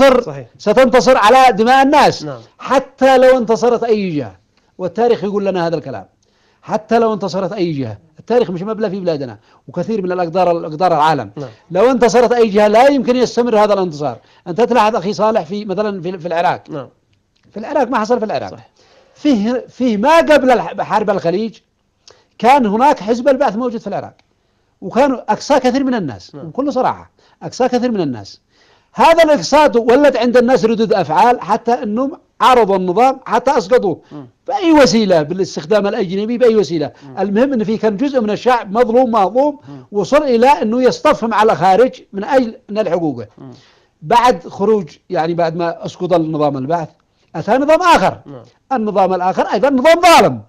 ستنتصر على دماء الناس. نعم. حتى لو انتصرت أي جهة، والتاريخ يقول لنا هذا الكلام، حتى لو انتصرت أي جهة، التاريخ مش مبلى في بلادنا وكثير من الأقدار العالم. نعم. لو انتصرت أي جهة لا يمكن يستمر هذا الانتصار. أنت تلاحظ أخي صالح في مثلا في العراق. نعم. في العراق ما حصل في العراق. صحيح. فيه ما قبل حرب الخليج كان هناك حزب البعث موجود في العراق، وكانوا أقصى كثير من الناس. نعم. بكل صراحة أقصى كثير من الناس. هذا الإقصاء ولد عند الناس ردود أفعال حتى أنهم عارضوا النظام حتى أسقطوه بأي وسيلة، بالاستخدام الأجنبي بأي وسيلة. المهم أن في كان جزء من الشعب مظلوم مهضوم وصل إلى أنه يصطف مع الخارج من أجل حقوقه. بعد خروج يعني بعد ما أسقط النظام البعث أتى نظام آخر. النظام الآخر أيضا نظام ظالم،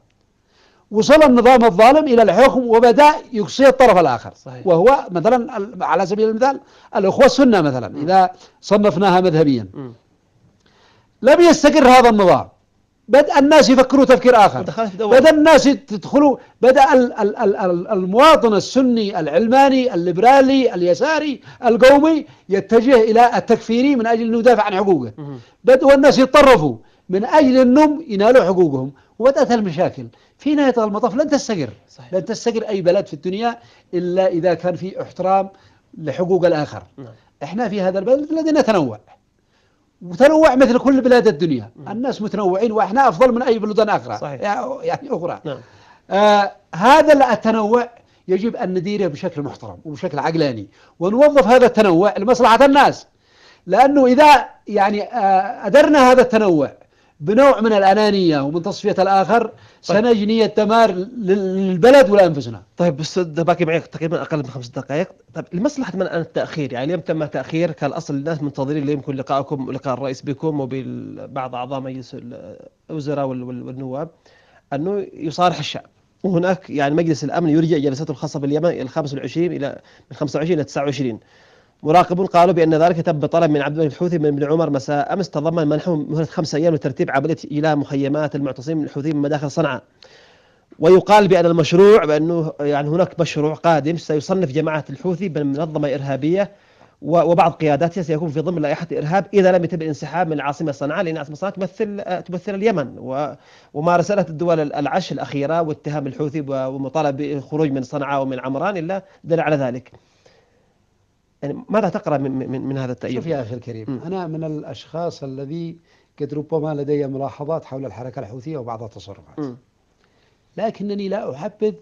وصل النظام الظالم إلى الحكم وبدأ يقصي الطرف الآخر. صحيح. وهو مثلا على سبيل المثال الأخوة السنة مثلا إذا صنفناها مذهبيا لم يستقر هذا النظام، بدأ الناس يفكروا تفكير آخر، بدأ الناس يدخلوا، بدأ المواطن السني العلماني الليبرالي اليساري القومي يتجه إلى التكفيري من أجل أنه يدافع عن حقوقه. بدأوا الناس يتطرفوا من أجل أنهم ينالوا حقوقهم، وبدأت المشاكل. في نهاية المطاف لن تستقر. صحيح. لن تستقر أي بلد في الدنيا إلا إذا كان في احترام لحقوق الآخر. إحنا في هذا البلد الذي نتنوع، وتنوع مثل كل بلاد الدنيا. الناس متنوعين وإحنا أفضل من أي بلدان أخرى. صحيح. يعني أخرى. نعم. هذا التنوع يجب أن نديره بشكل محترم وبشكل عقلاني، ونوظف هذا التنوع لمصلحة الناس. لأنه إذا يعني أدرنا هذا التنوع بنوع من الأنانية ومن تصفية الآخر سنجني الدمار للبلد ولأنفسنا. طيب أستاذ باقي معي تقريبا أقل من 5 دقائق. طيب لمصلحة من التأخير؟ يعني اليوم تم تأخير، كان الأصل الناس منتظرين اليوم يكون لقاءكم ولقاء الرئيس بكم وبعض أعضاء مجلس الوزراء والنواب أنه يصارح الشعب، وهناك يعني مجلس الأمن يرجع جلسته الخاصة باليمن إلى 25 إلى من 25 إلى 29. مراقبون قالوا بأن ذلك تم بطلب من عبد الملك الحوثي من بن عمر مساء أمس، تضمن منحهم مهلة 5 أيام لترتيب عملية إيلاء مخيمات المعتصمين الحوثيين من مداخل صنعاء. ويقال بأن المشروع بأنه يعني هناك مشروع قادم سيصنف جماعة الحوثي بمنظمة إرهابية وبعض قياداتها سيكون في ضمن لائحة الإرهاب إذا لم يتم الانسحاب من العاصمة صنعاء، لأن العاصمة صنعاء تمثل اليمن، وما رسلت الدول العشر الأخيرة واتهام الحوثي ومطالبة بالخروج من صنعاء ومن عمران إلا دل على ذلك. يعني ماذا تقرأ من هذا التأييد؟ شوف يا أخي الكريم، أنا من الأشخاص الذي قد ربما لدي ملاحظات حول الحركة الحوثية وبعض التصرفات، لكنني لا أحبذ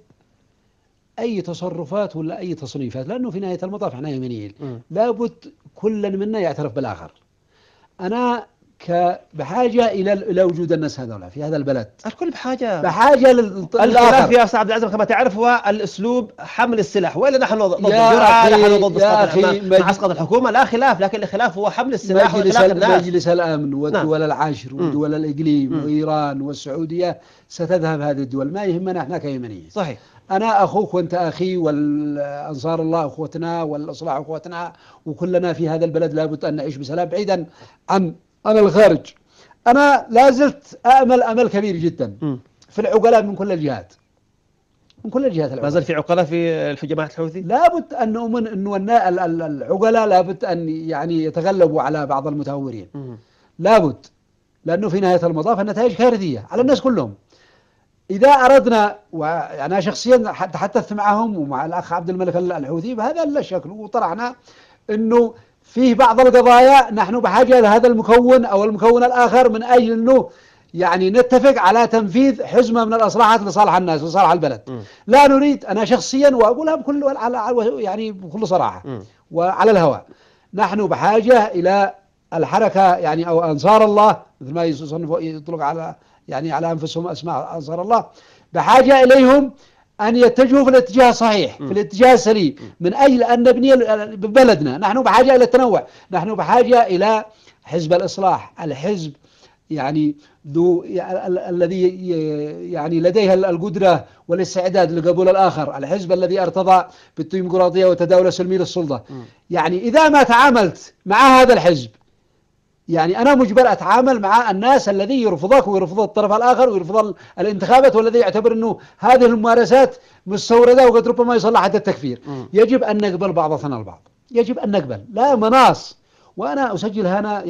أي تصرفات ولا أي تصنيفات، لأنه في نهاية المطاف احنا يمنيين، لابد كل منا يعترف بالآخر. أنا بحاجة إلى وجود الناس هذولا في هذا البلد، الكل بحاجة للآخر. يا أستاذ عبد العزيز كما تعرف هو الأسلوب حمل السلاح، وإلا نحن ضد الجرعة، نحن ضد مع اسقاط الحكومة، لا خلاف، لكن الخلاف هو حمل السلاح مجلس الأمن والدول العشر ودول الإقليم وإيران والسعودية ستذهب هذه الدول، ما يهمنا احنا كيمنيين. صحيح، أنا أخوك وأنت أخي، والأنصار الله أخوتنا والإصلاح أخوتنا، وكلنا في هذا البلد لابد أن نعيش بسلام بعيدا عن الخارج. أنا لازلت أمل كبير جدا في العقلاء من كل الجهات، من كل الجهات. ما زال في عقلاء في جماعة الحوثي. لابد أن نؤمن أنه العقلاء لابد أن يعني يتغلبوا على بعض المتهورين، لابد، لأنه في نهاية المطاف النتائج كارثية على الناس كلهم. إذا أردنا، وأنا شخصيا تحدثت معهم ومع الأخ عبد الملك الحوثي بهذا الشكل، وطرحنا أنه فيه بعض القضايا نحن بحاجة لهذا المكون أو المكون الآخر من أجل أنه يعني نتفق على تنفيذ حزمة من الإصلاحات لصالح الناس وصالح البلد. لا نريد، أنا شخصيا وأقولها بكل صراحة وعلى الهواء، نحن بحاجة إلى الحركة يعني أو أنصار الله مثل ما يطلق على يعني على أنفسهم أسماء أنصار الله، بحاجة إليهم أن يتجهوا في الاتجاه الصحيح، في الاتجاه السليم، من أجل أن نبني بلدنا. نحن بحاجة إلى التنوع، نحن بحاجة إلى حزب الإصلاح، الحزب يعني الذي يعني لديه القدرة والاستعداد لقبول الآخر، الحزب الذي ارتضى بالديمقراطية والتداول السلمي للسلطة. يعني إذا ما تعاملت مع هذا الحزب، يعني أنا مجبر أتعامل مع الناس الذي يرفضك ويرفض الطرف الآخر ويرفض الانتخابات، والذي يعتبر أنه هذه الممارسات مستوردة وقد ربما يصل حتى التكفير. يجب أن نقبل بعضنا البعض، يجب أن نقبل، لا مناص. وأنا أسجل هنا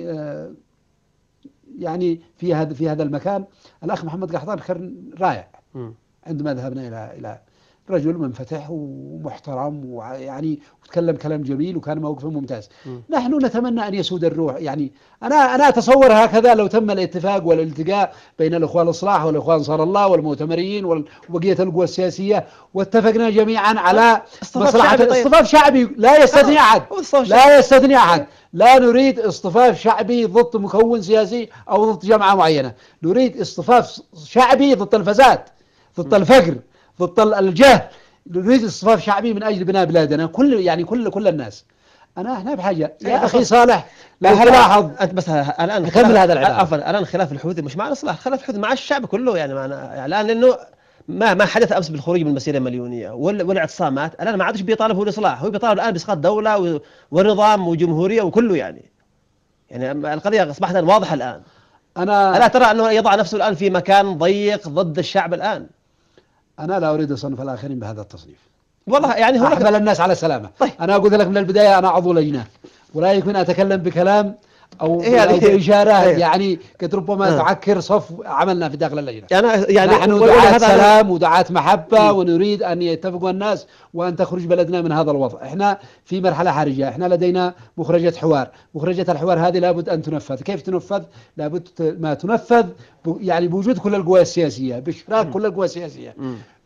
يعني في هذا المكان الأخ محمد قحطان كان رائع عندما ذهبنا إلى رجل منفتح ومحترم ويعني وتكلم كلام جميل وكان موقفه ممتاز. نحن نتمنى أن يسود الروح. يعني أنا أتصور هكذا لو تم الاتفاق والالتقاء بين الإخوان الإصلاح والإخوان أنصار الله والمؤتمرين وبقية القوى السياسية، واتفقنا جميعا على مصلحة اصطفاف شعبي. لا يستثني أحد، لا يستثني أحد. لا نريد اصطفاف شعبي ضد مكون سياسي أو ضد جماعة معينة، نريد اصطفاف شعبي ضد الفساد، ضد الفقر، ضد الجهل. نريد اصطفاف شعبي من أجل بناء بلادنا، كل الناس. احنا بحاجة يا أخي صالح. لا تلاحظ أنت بس الآن نكمل هذا العبارة. عفوا، الآن خلاف الحوثي مش مع الإصلاح، خلاف الحوثي مع الشعب كله. يعني معنا الآن لأنه ما حدث أمس بالخروج من المسيرة المليونية والاعتصامات، الآن ما عادش بيطالب هو الإصلاح، هو بيطالب الآن بإسقاط دولة ونظام وجمهورية وكله. يعني القضية أصبحت واضحة الآن. ألا ترى أنه يضع نفسه الآن في مكان ضيق ضد الشعب الآن؟ أنا لا أريد أصنف الآخرين بهذا التصنيف والله. يعني هو أحمل الناس على السلامة. طيب. أنا أقول لك من البداية أنا عضو لجنة، ولا يمكن أتكلم بكلام أو بإشارة يعني قد ربما تعكر صف عملنا في داخل اللجنة. يعني نحن دعاة سلام ودعاة محبة، ونريد أن يتفقوا الناس وأن تخرج بلدنا من هذا الوضع. إحنا في مرحلة حرجة، إحنا لدينا مخرجة حوار، مخرجة الحوار هذه لابد أن تنفذ. كيف تنفذ؟ لابد ما تنفذ يعني بوجود كل القوى السياسية، بإشراك كل القوى السياسية،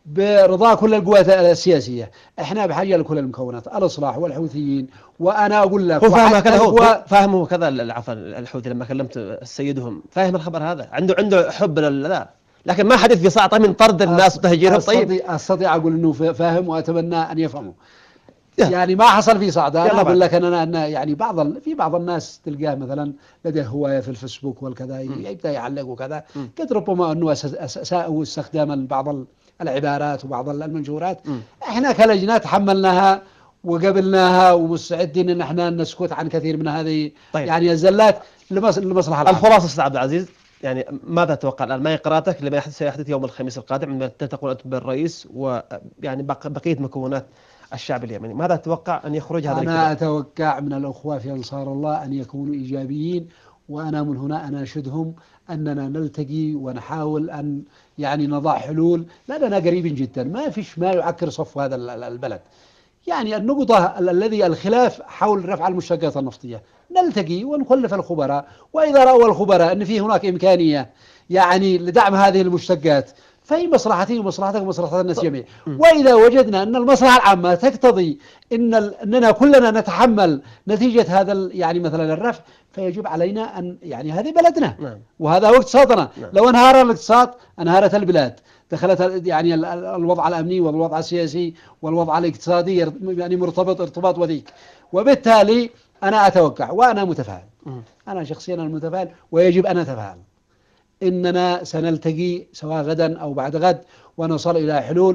برضا كل القوات السياسية. احنا بحاجة لكل المكونات، الإصلاح والحوثيين. وأنا أقول لك هو فاهم كذا، هو فاهمه كذا. عفوا الحوثي لما كلمت سيدهم فاهم الخبر هذا، عنده حب لا، لكن ما حدث في صاعته من طرد الناس وتهجيرهم. طيب أستطيع أقول أنه فاهم وأتمنى أن يفهموا. يعني ما حصل في صعدة. أنا أقول لك أنا يعني في بعض الناس تلقاه مثلا لديه هواية في الفيسبوك والكذا، يبدأ يعلق وكذا، قد ربما أنه أساءوا استخدام بعض العبارات وبعض المنشورات. احنا كلجنة تحملناها وقبلناها ومستعدين ان احنا نسكت عن كثير من هذه طيب. يعني الزلات لمصلحة العامة. الخلاصة أستاذ عبد العزيز، يعني ماذا تتوقع الآن؟ ما قراءتك لما سيحدث يوم الخميس القادم عندما تلتقون أنتم بالرئيس ويعني بقية مكونات الشعب اليمني، ماذا تتوقع أن يخرج هذا الاجتماع؟ أنا أتوقع من الأخوة في أنصار الله أن يكونوا إيجابيين، وأنا من هنا أناشدهم أننا نلتقي ونحاول أن يعني نضع حلول، لأننا قريبين جدا، ما فيش ما يعكر صف هذا البلد. يعني النقطة الذي الخلاف حول رفع المشتقات النفطية، نلتقي ونخلف الخبراء، وإذا رأوا الخبراء أن في هناك إمكانية يعني لدعم هذه المشتقات فهي مصلحتي ومصلحتك ومصلحة الناس جميعا. وإذا وجدنا أن المصلحة العامة تقتضي أننا كلنا نتحمل نتيجة هذا يعني مثلا الرفع، فيجب علينا أن يعني هذه بلدنا وهذا هو اقتصادنا. لو انهار الاقتصاد انهارت البلاد، دخلت يعني الوضع الأمني والوضع السياسي والوضع الاقتصادي يعني مرتبط ارتباط وثيق. وبالتالي أنا أتوقع وأنا متفائل، أنا شخصيا متفائل، ويجب أن نتفائل إننا سنلتقي سواء غدا أو بعد غد ونصل إلى حلول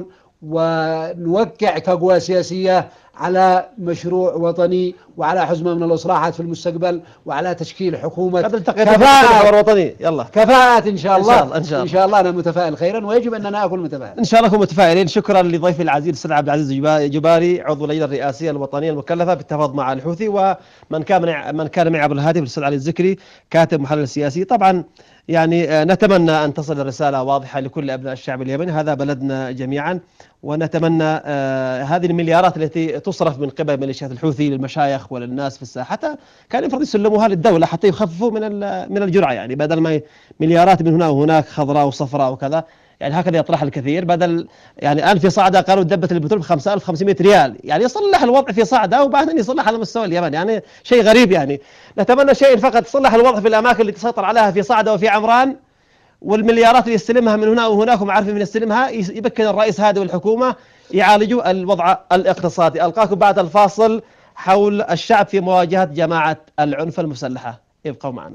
ونوقع كقوى سياسية على مشروع وطني وعلى حزمة من الإصلاحات في المستقبل وعلى تشكيل حكومة كفاءة إن شاء الله. إن شاء الله أنا متفائل خيرا، ويجب أننا أكون متفائل إن شاء الله. نكون متفائلين. شكرا لضيفي العزيز الأستاذ عبد العزيز جباري، عضو اللجنة الرئاسية الوطنية المكلفة بالتفاوض مع الحوثي، ومن كان معي عبر الهاتف الأستاذ علي الزكري كاتب محلل سياسي. طبعا يعني نتمنى أن تصل الرسالة واضحة لكل أبناء الشعب اليمني، هذا بلدنا جميعا، ونتمنى هذه المليارات التي تصرف من قبل ميليشيات الحوثي للمشايخ وللناس في الساحة حتى كان يفرض يسلموها للدولة حتى يخففوا من الجرعة، يعني بدل ما مليارات من هنا وهناك خضراء وصفراء وكذا، يعني هكذا يطرح الكثير. بدل يعني الآن في صعدة قالوا دبة البترول ب5500 ريال، يعني يصلح الوضع في صعدة وبعدين يصلح على مستوى اليمن، يعني شيء غريب. يعني نتمنى شيء فقط، تصلح الوضع في الأماكن اللي تسيطر عليها في صعدة وفي عمران، والمليارات اللي يستلمها من هنا وهناك وما عارفين من يستلمها يمكن الرئيس هذا والحكومة يعالجوا الوضع الاقتصادي. ألقاكم بعد الفاصل حول الشعب في مواجهة جماعة العنف المسلحة، ابقوا معنا.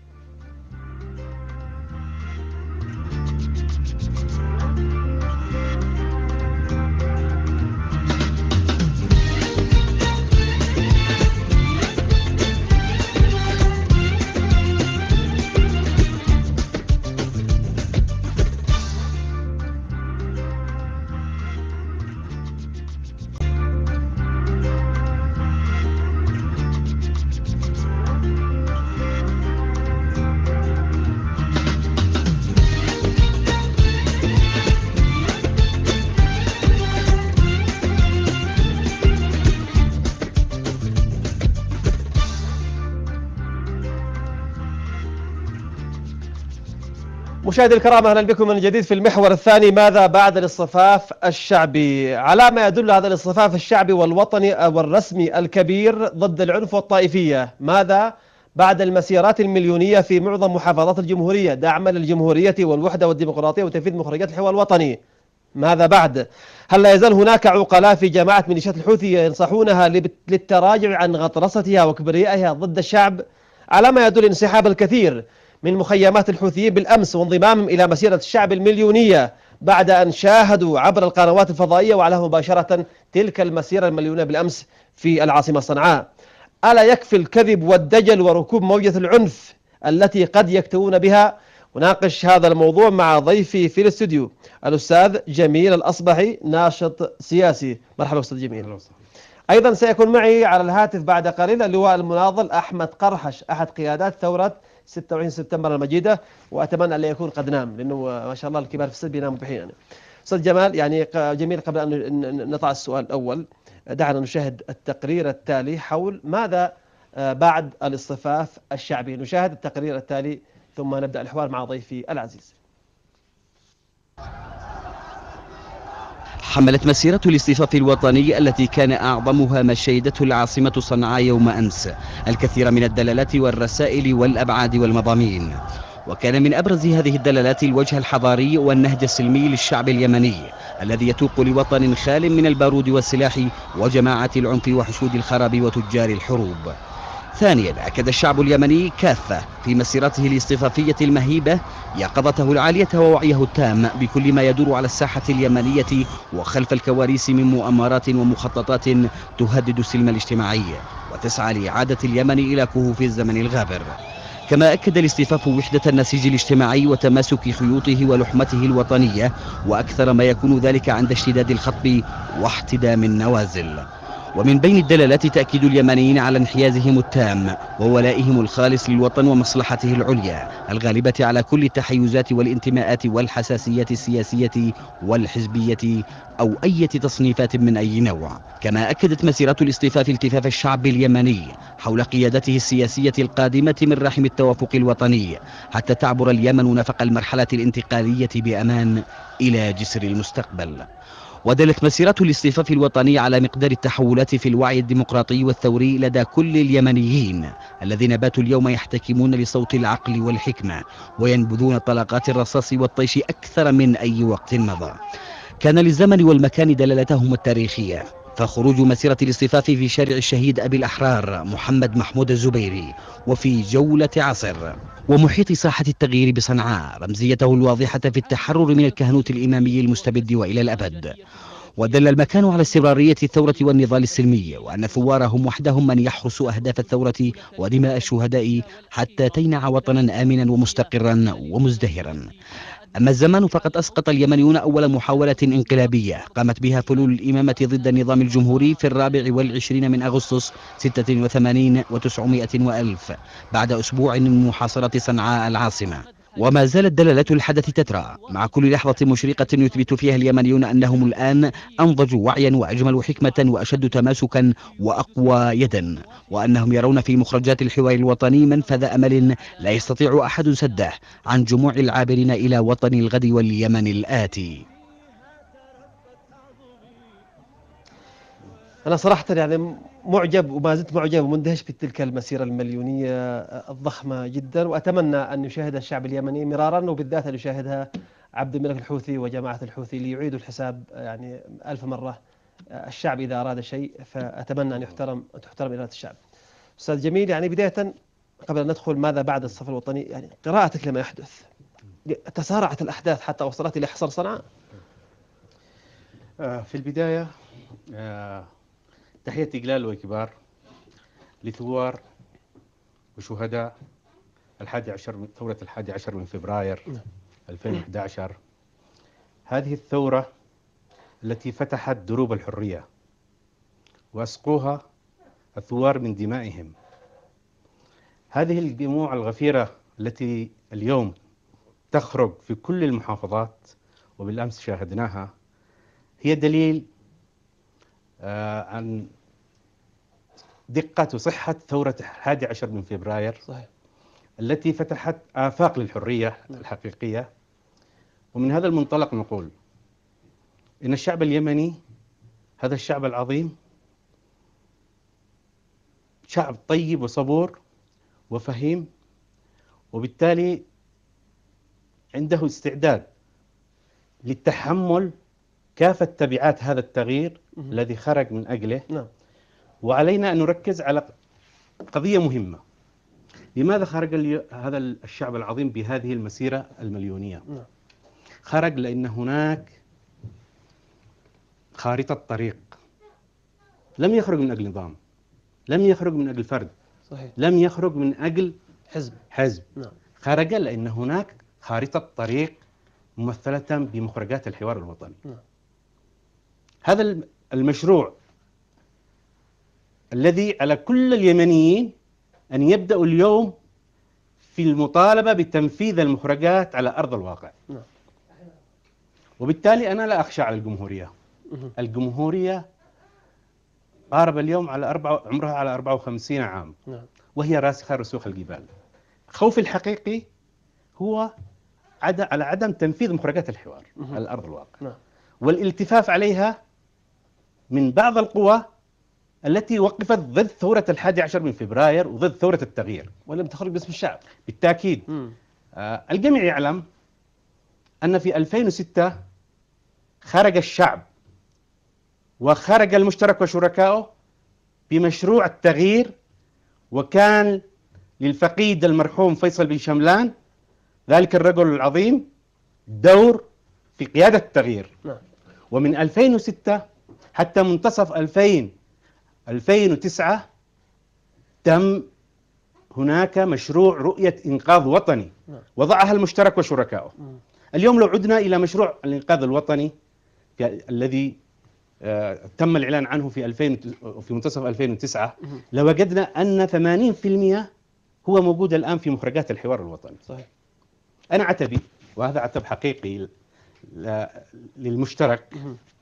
مشاهدي الكرام، اهلا بكم من جديد في المحور الثاني. ماذا بعد الاصطفاف الشعبي؟ على ما يدل هذا الاصطفاف الشعبي والوطني والرسمي الكبير ضد العنف والطائفية. ماذا بعد المسيرات المليونية في معظم محافظات الجمهورية دعما للجمهورية والوحدة والديمقراطية وتنفيذ مخرجات الحوار الوطني؟ ماذا بعد؟ هل لا يزال هناك عقلاء في جماعة ميليشيات الحوثي ينصحونها للتراجع عن غطرستها وكبريائها ضد الشعب؟ على ما يدل انسحاب الكثير من مخيمات الحوثيين بالأمس وانضمامهم إلى مسيرة الشعب المليونية بعد أن شاهدوا عبر القنوات الفضائية وعلى مباشرة تلك المسيرة المليونية بالأمس في العاصمة صنعاء. ألا يكفي الكذب والدجل وركوب موجة العنف التي قد يكتوون بها؟ وناقش هذا الموضوع مع ضيفي في الاستوديو الأستاذ جميل الأصبحي، ناشط سياسي. مرحبا أستاذ جميل. أيضا سيكون معي على الهاتف بعد قليل اللواء المناضل أحمد قرحش، أحد قيادات ثورة 26 سبتمبر المجيدة، وأتمنى أن يكون قد نام لأنه ما شاء الله الكبار في السن بيناموا بحين. يعني أستاذ جميل، قبل أن نطع السؤال الأول دعنا نشاهد التقرير التالي حول ماذا بعد الاصطفاف الشعبي. نشاهد التقرير التالي ثم نبدأ الحوار مع ضيفي العزيز. حملت مسيرة الاصطفاف الوطني التي كان أعظمها ما شهدته العاصمة صنعاء يوم أمس الكثير من الدلالات والرسائل والأبعاد والمضامين، وكان من أبرز هذه الدلالات الوجه الحضاري والنهج السلمي للشعب اليمني الذي يتوق لوطن خال من البارود والسلاح وجماعة العنف وحشود الخراب وتجار الحروب. ثانيا، أكد الشعب اليمني كافة في مسيرته الاصطفافية المهيبة يقظته العالية ووعيه التام بكل ما يدور على الساحة اليمنية وخلف الكواليس من مؤامرات ومخططات تهدد السلم الاجتماعي وتسعى لإعادة اليمن إلى كهوف الزمن الغابر. كما أكد الاصطفاف وحدة النسيج الاجتماعي وتماسك خيوطه ولحمته الوطنية، وأكثر ما يكون ذلك عند اشتداد الخطب واحتدام النوازل. ومن بين الدلالات تأكيد اليمنيين على انحيازهم التام وولائهم الخالص للوطن ومصلحته العليا الغالبة على كل التحيزات والانتماءات والحساسيات السياسية والحزبية أو أي تصنيفات من أي نوع. كما أكدت مسيرة الاصطفاف التفاف الشعب اليمني حول قيادته السياسية القادمة من رحم التوافق الوطني حتى تعبر اليمن نفق المرحلة الانتقالية بأمان إلى جسر المستقبل. ودلت مسيرة الاصطفاف الوطني على مقدار التحولات في الوعي الديمقراطي والثوري لدى كل اليمنيين الذين باتوا اليوم يحتكمون لصوت العقل والحكمة وينبذون طلقات الرصاص والطيش أكثر من أي وقت مضى. كان للزمن والمكان دلالتهم التاريخية، فخروج مسيرة الاصطفاف في شارع الشهيد أبي الأحرار محمد محمود الزبيري وفي جولة عصر ومحيط ساحة التغيير بصنعاء رمزيته الواضحة في التحرر من الكهنوت الإمامي المستبد وإلى الأبد. ودل المكان على استمرارية الثورة والنضال السلمي، وأن ثوارهم وحدهم من يحرس أهداف الثورة ودماء الشهداء حتى تينع وطنا آمنا ومستقرا ومزدهرا. أما الزمان فقد أسقط اليمنيون أول محاولة انقلابية قامت بها فلول الإمامة ضد النظام الجمهوري في 24 من أغسطس 86 و900 وألف بعد أسبوع من محاصرة صنعاء العاصمة. وما زالت دلالات الحدث تترى مع كل لحظة مشرقة يثبت فيها اليمنيون أنهم الآن أنضج وعيا وأجمل حكمة وأشد تماسكا وأقوى يدا، وأنهم يرون في مخرجات الحوار الوطني منفذ أمل لا يستطيع أحد سده عن جموع العابرين إلى وطن الغد واليمن الآتي. أنا صراحة يعني معجب وما زلت معجب ومندهش بتلك المسيرة المليونية الضخمة جدا، وأتمنى أن يشاهد الشعب اليمني مرارا، وبالذات أن يشاهدها عبد الملك الحوثي وجماعة الحوثي ليعيدوا الحساب يعني 1000 مرة. الشعب إذا أراد شيء فأتمنى أن تحترم إرادة الشعب. أستاذ جميل، يعني بداية قبل أن ندخل ماذا بعد الصف الوطني، يعني قراءتك لما يحدث، تسارعت الأحداث حتى وصلت إلى حصار صنعاء. في البداية تحية إجلال وإكبار لثوار وشهداء ثورة 11 من فبراير 2011. هذه الثورة التي فتحت دروب الحرية وأسقوها الثوار من دمائهم. هذه الجموع الغفيرة التي اليوم تخرج في كل المحافظات وبالأمس شاهدناها هي دليل عن دقة وصحة ثورة 11 من فبراير. صحيح. التي فتحت آفاق للحرية الحقيقية. ومن هذا المنطلق نقول إن الشعب اليمني هذا الشعب العظيم شعب طيب وصبور وفهيم، وبالتالي عنده استعداد للتحمل كافة تبعات هذا التغيير الذي خرج من أجله. نعم. وعلينا أن نركز على قضية مهمة. لماذا خرج هذا الشعب العظيم بهذه المسيرة المليونية؟ نعم. خرج لأن هناك خارطة طريق. لم يخرج من أجل نظام، لم يخرج من أجل فرد. صحيح. لم يخرج من أجل حزب. نعم. خرج لأن هناك خارطة طريق ممثلة بمخرجات الحوار الوطني. نعم. هذا المشروع الذي على كل اليمنيين أن يبدأوا اليوم في المطالبة بتنفيذ المخرجات على أرض الواقع. نعم. وبالتالي أنا لا أخشى على الجمهورية. الجمهورية قارب اليوم على عمرها على 54 عام. نعم. وهي راسخة رسوخ الجبال. خوفي الحقيقي هو على عدم تنفيذ مخرجات الحوار على أرض الواقع. نعم. والالتفاف عليها من بعض القوى التي وقفت ضد ثورة 11 من فبراير وضد ثورة التغيير، ولم تخرج باسم الشعب. بالتأكيد. الجميع يعلم أن في 2006 خرج الشعب وخرج المشترك وشركائه بمشروع التغيير، وكان للفقيد المرحوم فيصل بن شملان ذلك الرجل العظيم دور في قيادة التغيير. ومن 2006 حتى منتصف 2009 تم هناك مشروع رؤية إنقاذ وطني وضعها المشترك وشركائه. اليوم لو عدنا إلى مشروع الإنقاذ الوطني الذي تم الإعلان عنه في منتصف 2009، لوجدنا أن 80% هو موجود الآن في مخرجات الحوار الوطني. صحيح. أنا عتبي، وهذا عتب حقيقي للمشترك،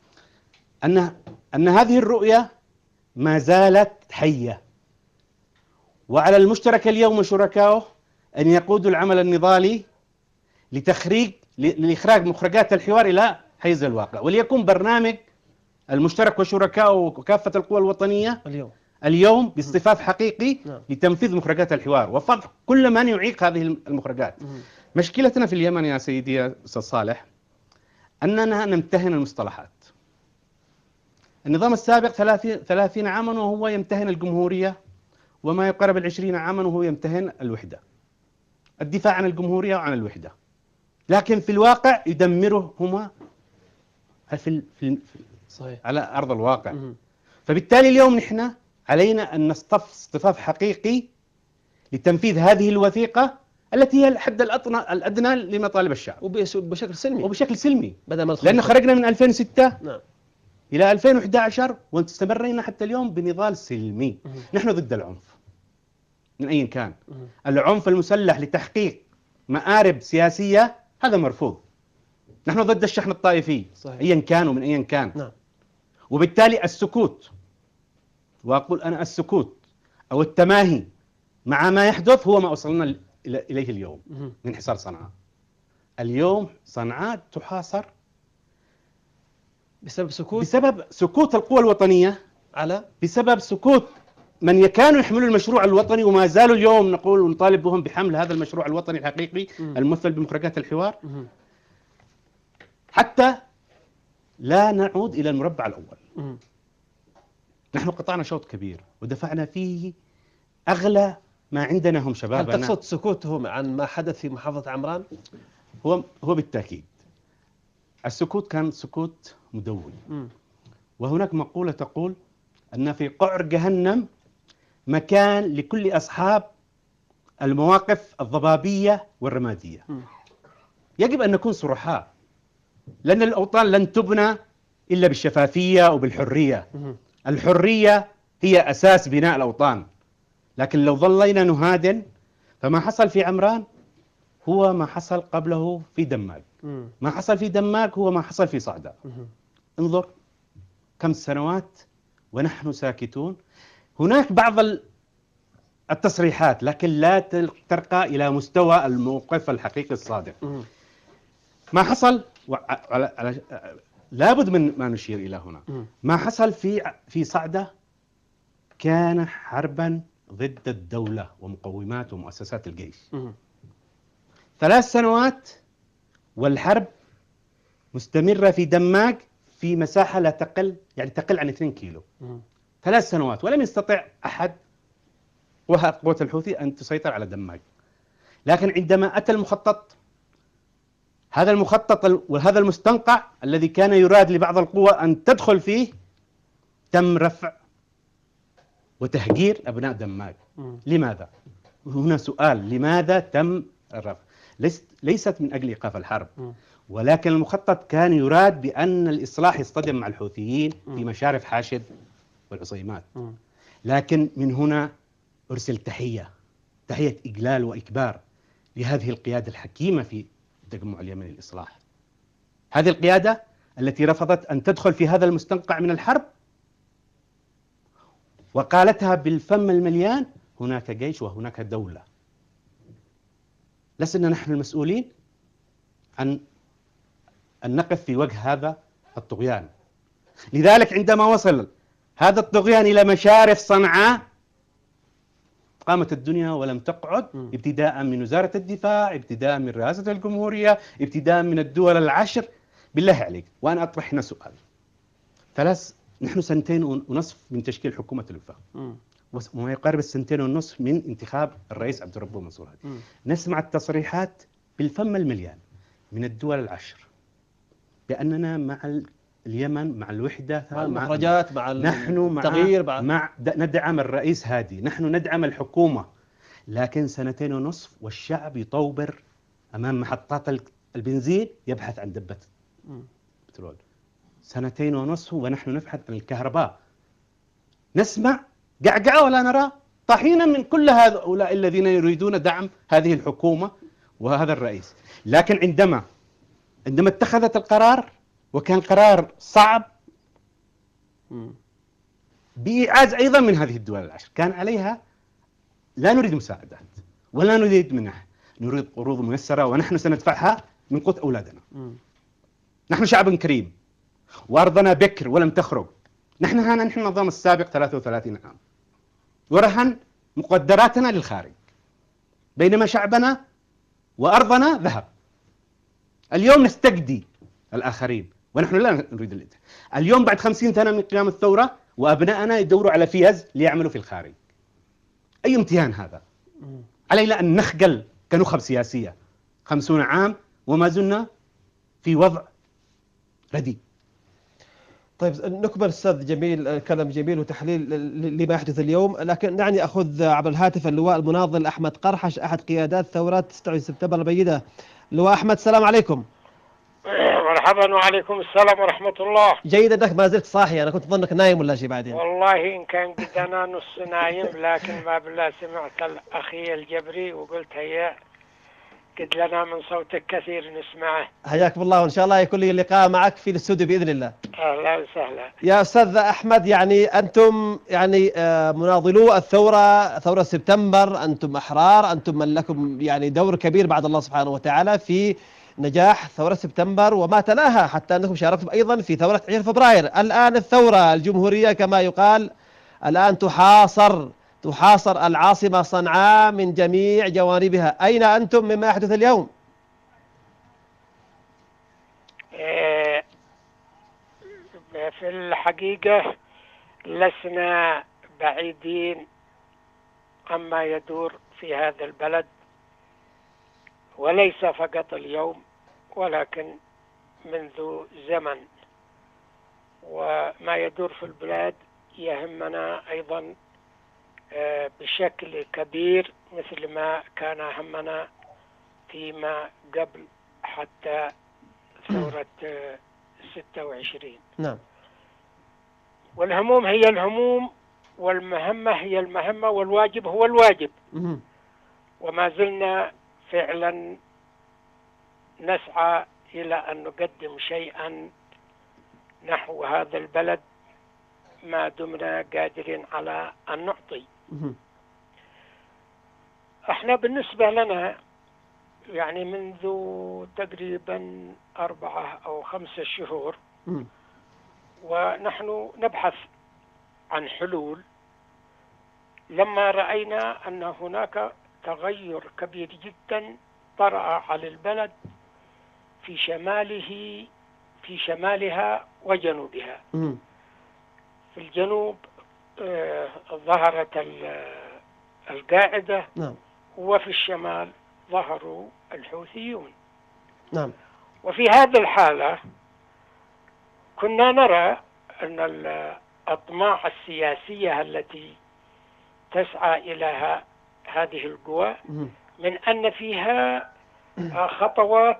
أن هذه الرؤية ما زالت حية، وعلى المشترك اليوم وشركائه أن يقودوا العمل النضالي لإخراج مخرجات الحوار إلى حيز الواقع، وليكون برنامج المشترك وشركائه وكافة القوى الوطنية اليوم باصطفاف حقيقي لتنفيذ مخرجات الحوار وفضح كل من يعيق هذه المخرجات. مشكلتنا في اليمن يا سيدي يا أستاذ صالح أننا نمتهن المصطلحات. النظام السابق 30 عاما وهو يمتهن الجمهورية، وما يقارب 20 عاما وهو يمتهن الوحدة، الدفاع عن الجمهورية وعن الوحدة، لكن في الواقع يدمرهما صحيح. على أرض الواقع. فبالتالي اليوم نحن علينا أن اصطفاف حقيقي لتنفيذ هذه الوثيقة التي هي الحد الأدنى لمطالب الشعب، وبشكل سلمي بدل ما لأن خرجنا من 2006 إلى 2011 واستمرينا حتى اليوم بنضال سلمي. نحن ضد العنف من أي كان. العنف المسلح لتحقيق مآرب سياسية هذا مرفوض. نحن ضد الشحن الطائفي أيا كان ومن أيا كان. وبالتالي السكوت، وأقول أنا السكوت أو التماهي مع ما يحدث هو ما وصلنا إليه اليوم من حصار صنعاء. اليوم صنعاء تحاصر بسبب سكوت القوى الوطنية، بسبب سكوت من كانوا يحملوا المشروع الوطني وما زالوا اليوم نقول ونطالب بهم بحمل هذا المشروع الوطني الحقيقي الممثل بمخرجات الحوار، حتى لا نعود إلى المربع الأول. نحن قطعنا شوط كبير ودفعنا فيه أغلى ما عندنا هم شبابنا. هل تقصد سكوتهم عن ما حدث في محافظة عمران؟ هو بالتأكيد السكوت كان سكوت مدوي. وهناك مقولة تقول أن في قعر جهنم مكان لكل أصحاب المواقف الضبابية والرمادية. يجب أن نكون صرحاء، لأن الأوطان لن تبنى إلا بالشفافية وبالحرية. الحرية هي أساس بناء الأوطان. لكن لو ظلينا نهادن فما حصل في عمران هو ما حصل قبله في دماج، ما حصل في دماج هو ما حصل في صعدة. انظر كم سنوات ونحن ساكتون. هناك بعض التصريحات لكن لا ترقى إلى مستوى الموقف الحقيقي الصادق. ما حصل لابد من ما نشير إلى هنا. ما حصل في صعدة كان حربا ضد الدولة ومقومات ومؤسسات الجيش. 3 سنوات والحرب مستمرة في دماج في مساحة لا تقل عن 2 كيلو. 3 سنوات ولم يستطع أحد قوة الحوثي أن تسيطر على دماج. لكن عندما أتى هذا المخطط وهذا المستنقع الذي كان يراد لبعض القوى أن تدخل فيه، تم رفع وتهجير أبناء دماج. لماذا؟ هنا سؤال، لماذا تم الرفع؟ ليست من أجل إيقاف الحرب، ولكن المخطط كان يراد بأن الإصلاح يصطدم مع الحوثيين في مشارف حاشد والعصيمات. لكن من هنا أرسل تحية إجلال وإكبار لهذه القيادة الحكيمة في التجمع اليمني للإصلاح. هذه القيادة التي رفضت أن تدخل في هذا المستنقع من الحرب وقالتها بالفم المليان هناك جيش وهناك دولة. لسنا نحن المسؤولين عن نقف في وجه هذا الطغيان. لذلك عندما وصل هذا الطغيان إلى مشارف صنعاء قامت الدنيا ولم تقعد، ابتداء من وزارة الدفاع، ابتداء من رئاسة الجمهورية، ابتداء من الدول العشر. بالله عليك، وأنا أطرح هنا سؤال. نحن 2.5 سنين من تشكيل حكومة الوفاق، وما يقارب 2.5 سنين من انتخاب الرئيس عبد الرب منصور هادي. نسمع التصريحات بالفم المليان من الدول العشر بأننا مع اليمن، مع الوحدة، مع المخرجات، مع التغيير، ندعم الرئيس هادي، نحن ندعم الحكومة. لكن 2.5 سنين والشعب يطوبر أمام محطات البنزين يبحث عن دبة بترول. 2.5 سنين ونحن نبحث عن الكهرباء. نسمع قعقعة ولا نرى طحينا من كل هؤلاء الذين يريدون دعم هذه الحكومة وهذا الرئيس. لكن عندما اتخذت القرار، وكان قرار صعب بإيعاز أيضا من هذه الدول العشر، كان عليها لا نريد مساعدات ولا نريد منح، نريد قروض ميسرة ونحن سندفعها من قوت أولادنا. نحن شعب كريم وأرضنا بكر ولم تخرج. نحن النظام السابق 33 عام ورهن مقدراتنا للخارج، بينما شعبنا وأرضنا ذهب. اليوم نستجدي الآخرين ونحن لا نريد الإنتهاء. اليوم بعد 50 سنة من قيام الثورة وأبنائنا يدوروا على فيز ليعملوا في الخارج. أي امتهان هذا؟ علينا أن نخجل كنخب سياسية. 50 عام وما زلنا في وضع رديء. طيب نكمل أستاذ جميل، كلام جميل وتحليل لما يحدث اليوم، لكن دعني أخذ عبر الهاتف اللواء المناضل أحمد قرحش أحد قيادات ثورات 26 سبتمبر البيدة. اللواء أحمد، السلام عليكم. مرحبا وعليكم السلام ورحمة الله. جيد أنك ما زلت صاحي، أنا كنت أظنك نايم ولا شيء بعدين. والله إن كان قد أنا نص نايم، لكن ما بالله سمعت الأخي الجبري وقلت هيا قد لنا من صوتك كثير نسمعه. حياكم الله، وإن شاء الله يكون لي اللقاء معك في الاستوديو بإذن الله. أهلا وسهلا. يا أستاذ أحمد، يعني أنتم مناضلو الثورة، ثورة سبتمبر، أنتم أحرار، أنتم من لكم يعني دور كبير بعد الله سبحانه وتعالى في نجاح ثورة سبتمبر وما تلاها، حتى أنكم شاركتم أيضا في ثورة 20 فبراير. الآن الثورة الجمهورية كما يقال الآن تحاصر العاصمة صنعاء من جميع جوانبها. أين أنتم مما يحدث اليوم؟ في الحقيقة لسنا بعيدين عما يدور في هذا البلد، وليس فقط اليوم ولكن منذ زمن. وما يدور في البلاد يهمنا أيضا بشكل كبير مثل ما كان همنا فيما قبل حتى ثورة 26. نعم. والهموم هي الهموم، والمهمة هي المهمة، والواجب هو الواجب. وما زلنا فعلا نسعى إلى أن نقدم شيئا نحو هذا البلد ما دمنا قادرين على أن نعطي. احنا بالنسبة لنا يعني منذ تقريبا 4 أو 5 شهور ونحن نبحث عن حلول، لما رأينا أن هناك تغير كبير جدا طرأ على البلد في شمالها وجنوبها. في الجنوب ظهرت القاعدة، نعم. وفي الشمال ظهروا الحوثيون. نعم. وفي هذه الحالة كنا نرى أن الأطماع السياسية التي تسعى إلى هذه القوى من أن فيها خطوات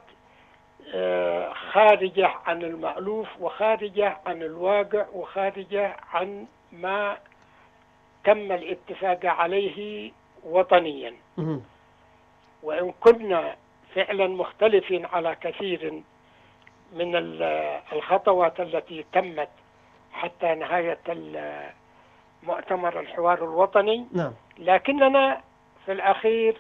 خارجة عن المألوف وخارجة عن الواقع وخارجة عن ما تم الاتفاق عليه وطنيا. وإن كنا فعلا مختلفين على كثير من الخطوات التي تمت حتى نهاية مؤتمر الحوار الوطني، نعم. لكننا في الأخير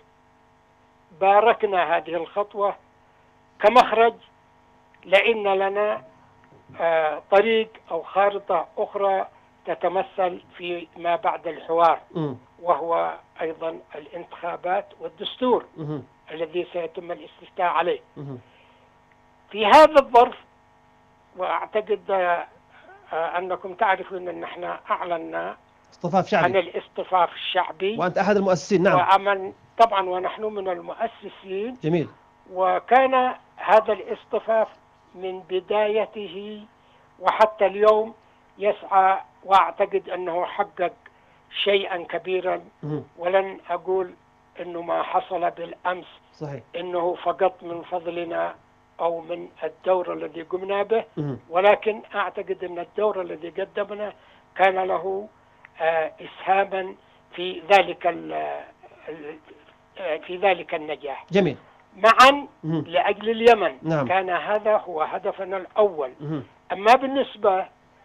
باركنا هذه الخطوة كمخرج، لأن لنا طريق أو خارطة أخرى تتمثل في ما بعد الحوار، وهو أيضا الانتخابات والدستور الذي سيتم الاستفتاء عليه. في هذا الظرف، وأعتقد أنكم تعرفون أن احنا أعلنا اصطفاف شعبي عن الاصطفاف الشعبي، وأنت أحد المؤسسين. نعم. وأمن طبعا، ونحن من المؤسسين. جميل. وكان هذا الاصطفاف من بدايته وحتى اليوم يسعى، وأعتقد أنه حقق شيئا كبيرا. ولن أقول أنه ما حصل بالأمس صحيح أنه فقط من فضلنا أو من الدور الذي قمنا به، ولكن أعتقد أن الدور الذي قدمنا كان له إسهاما في ذلك النجاح. جميل. معا لأجل اليمن. نعم. كان هذا هو هدفنا الأول. أما بالنسبة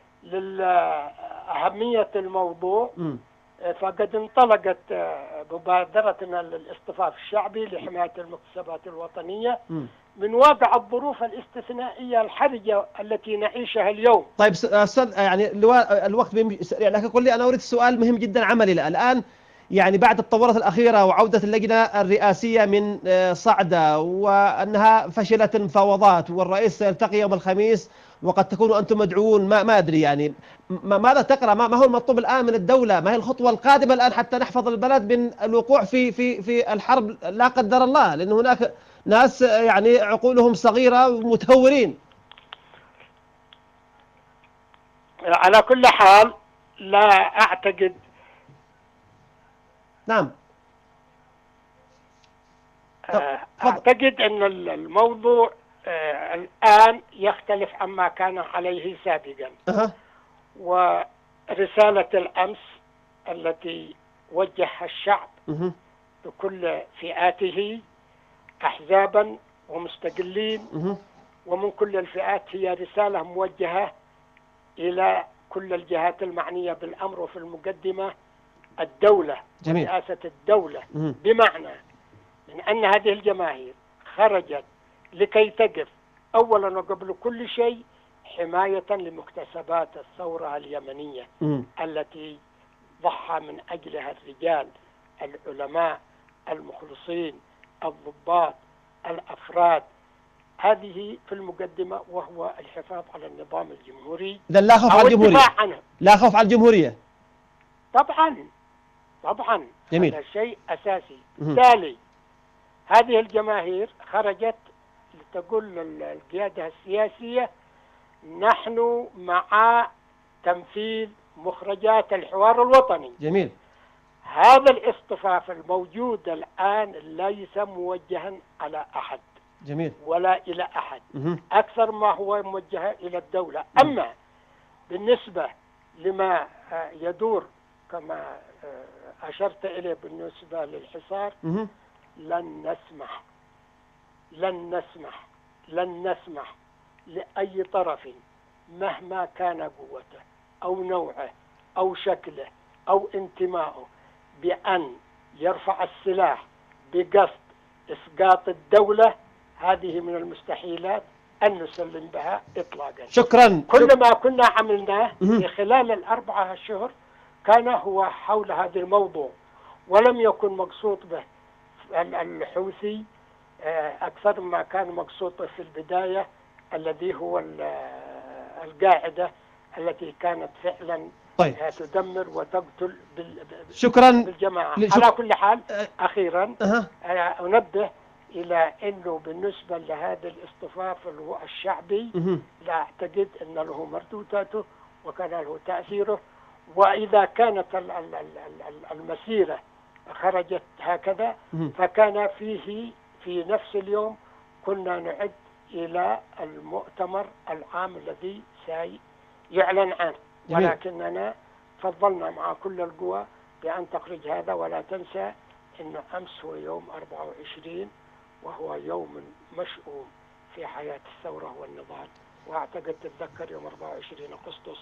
لأهمية الموضوع، فقد انطلقت مبادرتنا للاصطفاف الشعبي لحماية المكتسبات الوطنية من واقع الظروف الاستثنائية الحرجة التي نعيشها اليوم. طيب أستاذ، يعني الوقت بيمشي سريع، لكن قل لي، أنا أريد سؤال مهم جدا عملي الآن. يعني بعد التطورات الأخيرة وعودة اللجنة الرئاسية من صعدة، وأنها فشلت المفاوضات، والرئيس سيلتقي يوم الخميس، وقد تكونوا أنتم مدعوون، ما أدري يعني ماذا تقرأ؟ ما هو المطلوب الآن من الدولة؟ ما هي الخطوة القادمة الآن حتى نحفظ البلد من الوقوع في الحرب لا قدر الله، لأن هناك ناس يعني عقولهم صغيرة ومتهورين. على كل حال لا أعتقد. نعم. أعتقد أن الموضوع الآن يختلف عما كان عليه سابقا. ورسالة الأمس التي وجهها الشعب بكل فئاته، أحزابا ومستقلين ومن كل الفئات، هي رسالة موجهة إلى كل الجهات المعنية بالأمر، وفي المقدمة الدولة. جميل. رئاسة الدولة. بمعنى من أن هذه الجماهير خرجت لكي تقف أولا وقبل كل شيء حماية لمكتسبات الثورة اليمنية التي ضحى من أجلها الرجال، العلماء، المخلصين، الضباط، الأفراد. هذه في المقدمة، وهو الحفاظ على النظام الجمهوري. لا خوف على الجمهورية. لا خوف على الجمهورية. طبعا. جميل. هذا شيء أساسي. بالتالي هذه الجماهير خرجت لتقول للقيادة السياسية: نحن مع تنفيذ مخرجات الحوار الوطني. جميل. هذا الاصطفاف الموجود الآن ليس موجها على أحد. جميل. ولا إلى أحد. أكثر ما هو موجه إلى الدولة. أما بالنسبة لما يدور كما أشرت إليه بالنسبة للحصار، لن نسمح لأي طرف مهما كان قوته أو نوعه أو شكله أو انتمائه بأن يرفع السلاح بقصد إسقاط الدولة. هذه من المستحيلات أن نسلم بها إطلاقا. شكرا. كل ما كنا عملناه في خلال ال4 أشهر كان هو حول هذا الموضوع، ولم يكن مقصود به الحوثي أكثر ما كان مقصود في البداية، الذي هو القاعدة التي كانت فعلا تدمر وتقتل بالجماعة. على كل حال أخيرا أنبه إلى أنه بالنسبة لهذا الاصطفاف الشعبي، لا أعتقد أن له مردوداته وكان له تأثيره. وإذا كانت المسيرة خرجت هكذا، فكان في نفس اليوم كنا نعد إلى المؤتمر العام الذي سيعلن عنه. ولكننا فضلنا مع كل القوى بأن تخرج هذا. ولا تنسى أن أمس هو يوم 24، وهو يوم مشؤوم في حياة الثورة والنضال. وأعتقد تتذكر يوم 24 أغسطس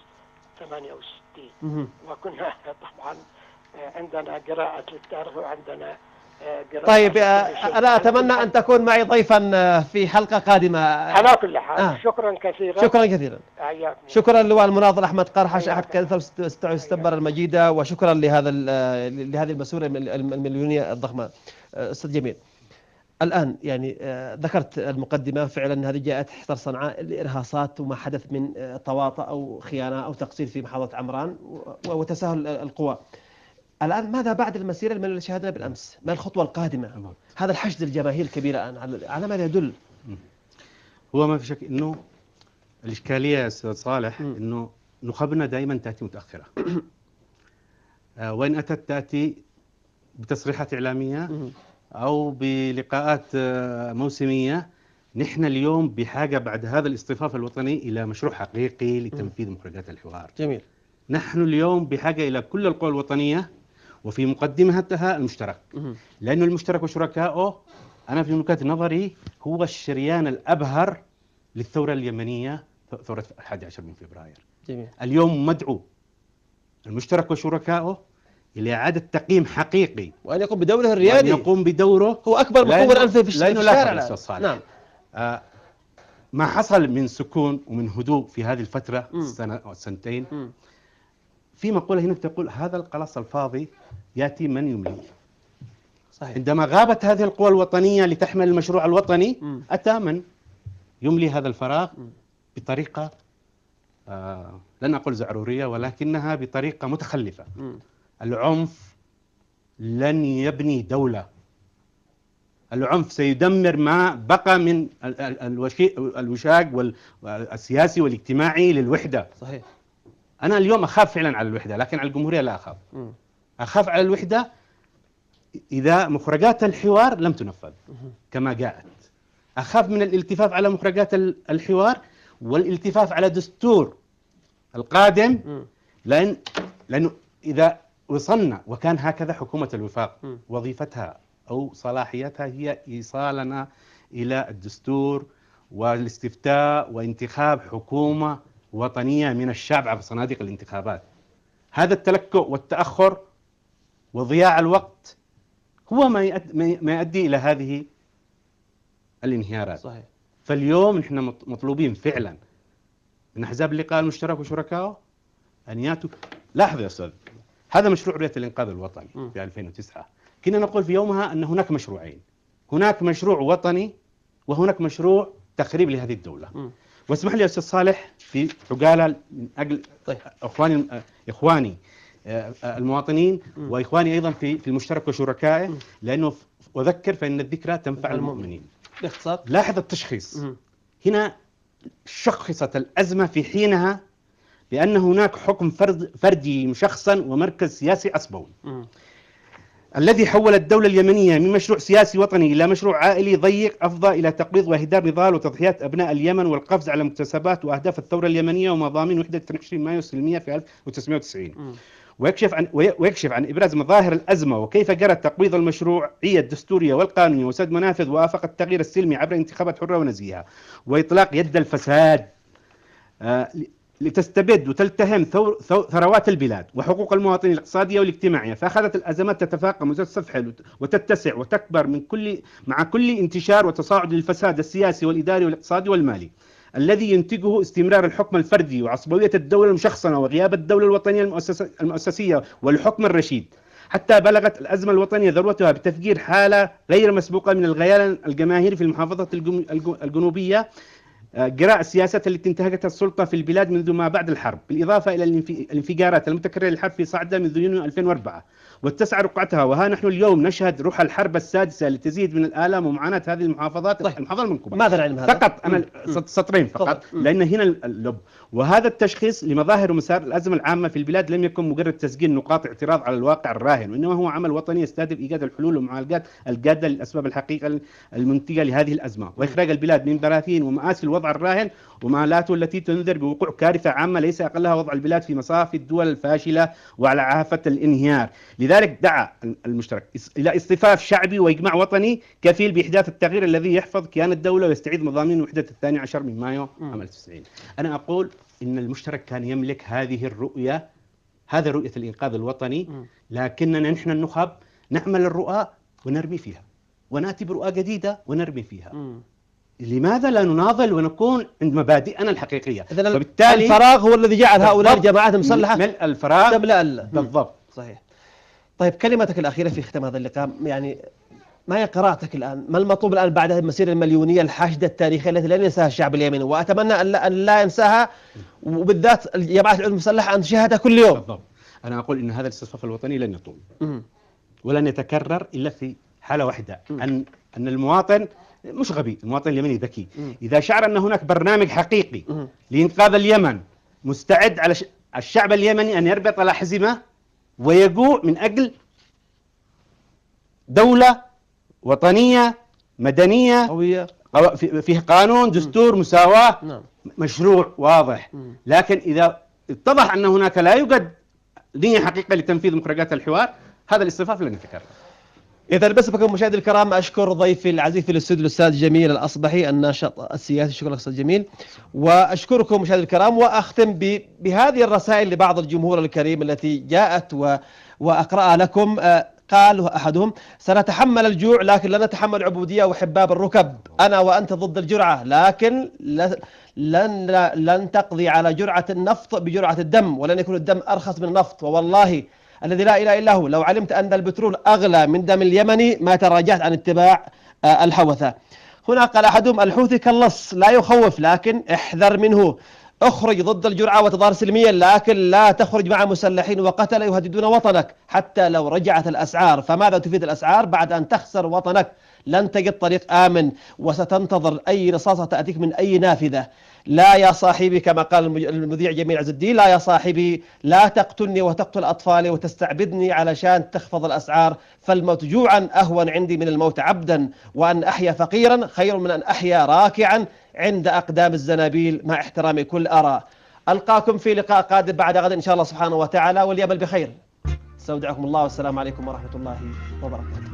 68، وكنا طبعا عندنا قراءة للتاريخ وعندنا طيب أنا أتمنى أن تكون معي ضيفا في حلقة قادمة. على كل حال شكرا كثيرا. شكرا كثيرا. شكرا لواء المناضل أحمد قرحش أحد كثر السبر المجيدة، وشكرا لهذه المسؤولية المليونية الضخمة. أستاذ جميل، الآن يعني ذكرت المقدمة، فعلا هذه جاءت حصار صنعاء الإرهاصات وما حدث من تواطؤ أو خيانة أو تقصير في محافظة عمران وتساهل القوى. الآن ماذا بعد المسيرة اللي شاهدنا بالأمس؟ ما الخطوة القادمة؟ هذا الحشد الجماهير الكبيرة على ماذا يدل؟ هو ما في شك أنه الإشكالية يا أستاذ صالح أنه نخبنا دائما تأتي متأخرة. وإن أتت تأتي بتصريحات إعلامية أو بلقاءات موسمية. نحن اليوم بحاجة بعد هذا الاصطفاف الوطني إلى مشروع حقيقي لتنفيذ مخرجات الحوار. جميل. نحن اليوم بحاجة إلى كل القوى الوطنية وفي مقدمتها المشترك، لأنه المشترك وشركائه أنا في وجهة نظري هو الشريان الأبهر للثورة اليمنية، ثورة 11 من فبراير. جميل. اليوم مدعو المشترك وشركائه إلى إعادة تقييم حقيقي، وأن يقوم بدوره الريادي، وأن يقوم بدوره. هو أكبر مطور أنفي في الشارع. نعم. ما حصل من سكون ومن هدوء في هذه الفترة السنة أو السنتين. في مقولة هنا تقول هذا القلص الفاضي يأتي من يمليه. صحيح. عندما غابت هذه القوى الوطنية لتحمل المشروع الوطني أتى من يملي هذا الفراغ بطريقة لن أقول زعرورية ولكنها بطريقة متخلفة. العنف لن يبني دولة. العنف سيدمر ما بقى من الوشاق السياسي والاجتماعي للوحدة. صحيح. أنا اليوم أخاف فعلا على الوحدة، لكن على الجمهورية لا أخاف. أخاف على الوحدة إذا مخرجات الحوار لم تنفذ كما جاءت. أخاف من الالتفاف على مخرجات الحوار والالتفاف على دستور القادم، لأنه إذا وصلنا وكان هكذا حكومة الوفاق وظيفتها أو صلاحيتها هي إيصالنا إلى الدستور والاستفتاء وانتخاب حكومة وطنية من الشعب عبر صناديق الانتخابات. هذا التلكؤ والتأخر وضياع الوقت هو ما يؤدي إلى هذه الانهيارات. صحيح. فاليوم نحن مطلوبين فعلا من أحزاب اللقاء المشترك وشركائه أن يأتوا. لاحظ يا أستاذ، هذا مشروع رؤية الإنقاذ الوطني في 2009. كنا نقول في يومها أن هناك مشروعين، هناك مشروع وطني وهناك مشروع تخريب لهذه الدولة. واسمح لي يا أستاذ صالح في عجالة من أجل إخواني المواطنين وإخواني أيضا في المشترك وشركائه، لأنه أذكر فإن الذكرى تنفع المؤمنين. باختصار لاحظ التشخيص. هنا شخصت الأزمة في حينها بأن هناك حكم فردي مشخصا ومركز سياسي عصبوي الذي حول الدولة اليمنية من مشروع سياسي وطني إلى مشروع عائلي ضيق أفضى إلى تقويض وإهدار نضال وتضحيات أبناء اليمن والقفز على مكتسبات وأهداف الثورة اليمنية ومضامين وحدة 22 مايو السلمية في 1990. ويكشف عن إبراز مظاهر الأزمة وكيف جرى تقويض المشروعية الدستورية والقانونية وسد منافذ وآفاق التغيير السلمي عبر انتخابات حرة ونزيهة وإطلاق يد الفساد لتستبد وتلتهم ثروات البلاد وحقوق المواطنين الاقتصادية والاجتماعية. فأخذت الأزمات تتفاقم وتستفحل وتتسع وتكبر مع كل انتشار وتصاعد للفساد السياسي والإداري والاقتصادي والمالي الذي ينتجه استمرار الحكم الفردي وعصبوية الدولة المشخصنة وغياب الدولة الوطنية المؤسسية والحكم الرشيد، حتى بلغت الأزمة الوطنية ذروتها بتفجير حالة غير مسبوقة من الغيان الجماهيري في المحافظة الجنوبية جراء السياسات التي انتهكتها السلطة في البلاد منذ ما بعد الحرب، بالإضافة إلى الانفجارات المتكررة للحرب في صعدة منذ يونيو 2004 واتسع رقعتها. وها نحن اليوم نشهد روح الحرب السادسة لتزيد من الآلام ومعاناة هذه المحافظات. المحافظة المنكوبة. ماذا العلم هذا؟ فقط أنا سطرين فقط لأن هنا اللب. وهذا التشخيص لمظاهر ومسار الأزمة العامة في البلاد لم يكن مجرد تسجيل نقاط اعتراض على الواقع الراهن، وإنما هو عمل وطني يستهدف إيجاد الحلول والمعالجات الجادة للأسباب الحقيقة المنتجة لهذه الأزمة وإخراج البلاد من براثين ومآسي الوضع الراهن ومآلاته التي تنذر بوقوع كارثة عامة ليس أقلها وضع البلاد في مصاف الدول الفاشلة وعلى عافة الانهيار. لذلك دعا المشترك إلى اصطفاف شعبي وإجماع وطني كفيل بإحداث التغيير الذي يحفظ كيان الدولة ويستعيد مضامين وحدة 12 من مايو عام 1990. أنا أقول إن المشترك كان يملك هذه الرؤية، هذا رؤية الإنقاذ الوطني، لكننا نحن النخب نعمل الرؤى ونرمي فيها، ونأتي برؤى جديدة ونرمي فيها. لماذا لا نناضل ونكون عند مبادئنا الحقيقية؟ وبالتالي الفراغ هو الذي جعل هؤلاء الجماعات المسلحة ملء الفراغ تملأ. بالضبط. صحيح. طيب كلمتك الأخيرة في ختام هذا اللقاء، يعني ما هي قراءتك الآن؟ ما المطلوب الآن بعد هذه المسيرة المليونية الحاشدة التاريخية التي لن ينساها الشعب اليمني، وأتمنى أن لا ينساها، وبالذات الجماعات العلوم المسلحة أن تشاهدها كل يوم. بالضبط. أنا أقول إن هذا الاستضافة الوطني لن يطول ولن يتكرر إلا في حالة واحدة، أن المواطن مش غبي، المواطن اليمني ذكي، إذا شعر أن هناك برنامج حقيقي لإنقاذ اليمن مستعد على الشعب اليمني أن يربط الأحزمة ويجوع من أجل دولة وطنية مدنية قوية فيه قانون دستور مساواة، مشروع واضح. لكن إذا اتضح أن هناك لا يوجد نية حقيقية لتنفيذ مخرجات الحوار، هذا الاصطفاف لن يتكرر. إذا بس بكم مشاهدي الكرام، أشكر ضيفي العزيز في الاستوديو الأستاذ جميل الأصبحي الناشط السياسي. شكرا أستاذ جميل، وأشكركم مشاهدي الكرام، وأختم بهذه الرسائل لبعض الجمهور الكريم التي جاءت وأقرأها لكم. قال أحدهم: سنتحمل الجوع لكن لا نتحمل عبودية وحباب الركب. أنا وأنت ضد الجرعة، لكن لن تقضي على جرعة النفط بجرعة الدم، ولن يكون الدم أرخص من النفط. ووالله الذي لا إله إلا هو، لو علمت أن البترول أغلى من دم اليمني ما تراجعت عن اتباع الهوثة. هنا قال أحدهم: الحوثي كاللص لا يخوف لكن احذر منه، اخرج ضد الجرعة وتظاهر سلميا لكن لا تخرج مع مسلحين وقتل يهددون وطنك حتى لو رجعت الأسعار. فماذا تفيد الأسعار بعد أن تخسر وطنك؟ لن تجد طريق آمن وستنتظر أي رصاصة تأتيك من أي نافذة. لا يا صاحبي، كما قال المذيع جميل عز الدين، لا يا صاحبي لا تقتلني وتقتل أطفالي وتستعبدني علشان تخفض الأسعار، فالموت جوعا أهون عندي من الموت عبدا، وأن أحيا فقيرا خير من أن أحيا راكعا عند أقدام الزنابيل، مع احترامي كل آراء. ألقاكم في لقاء قادم بعد غد إن شاء الله سبحانه وتعالى، واليمن بخير. استودعكم الله والسلام عليكم ورحمة الله وبركاته.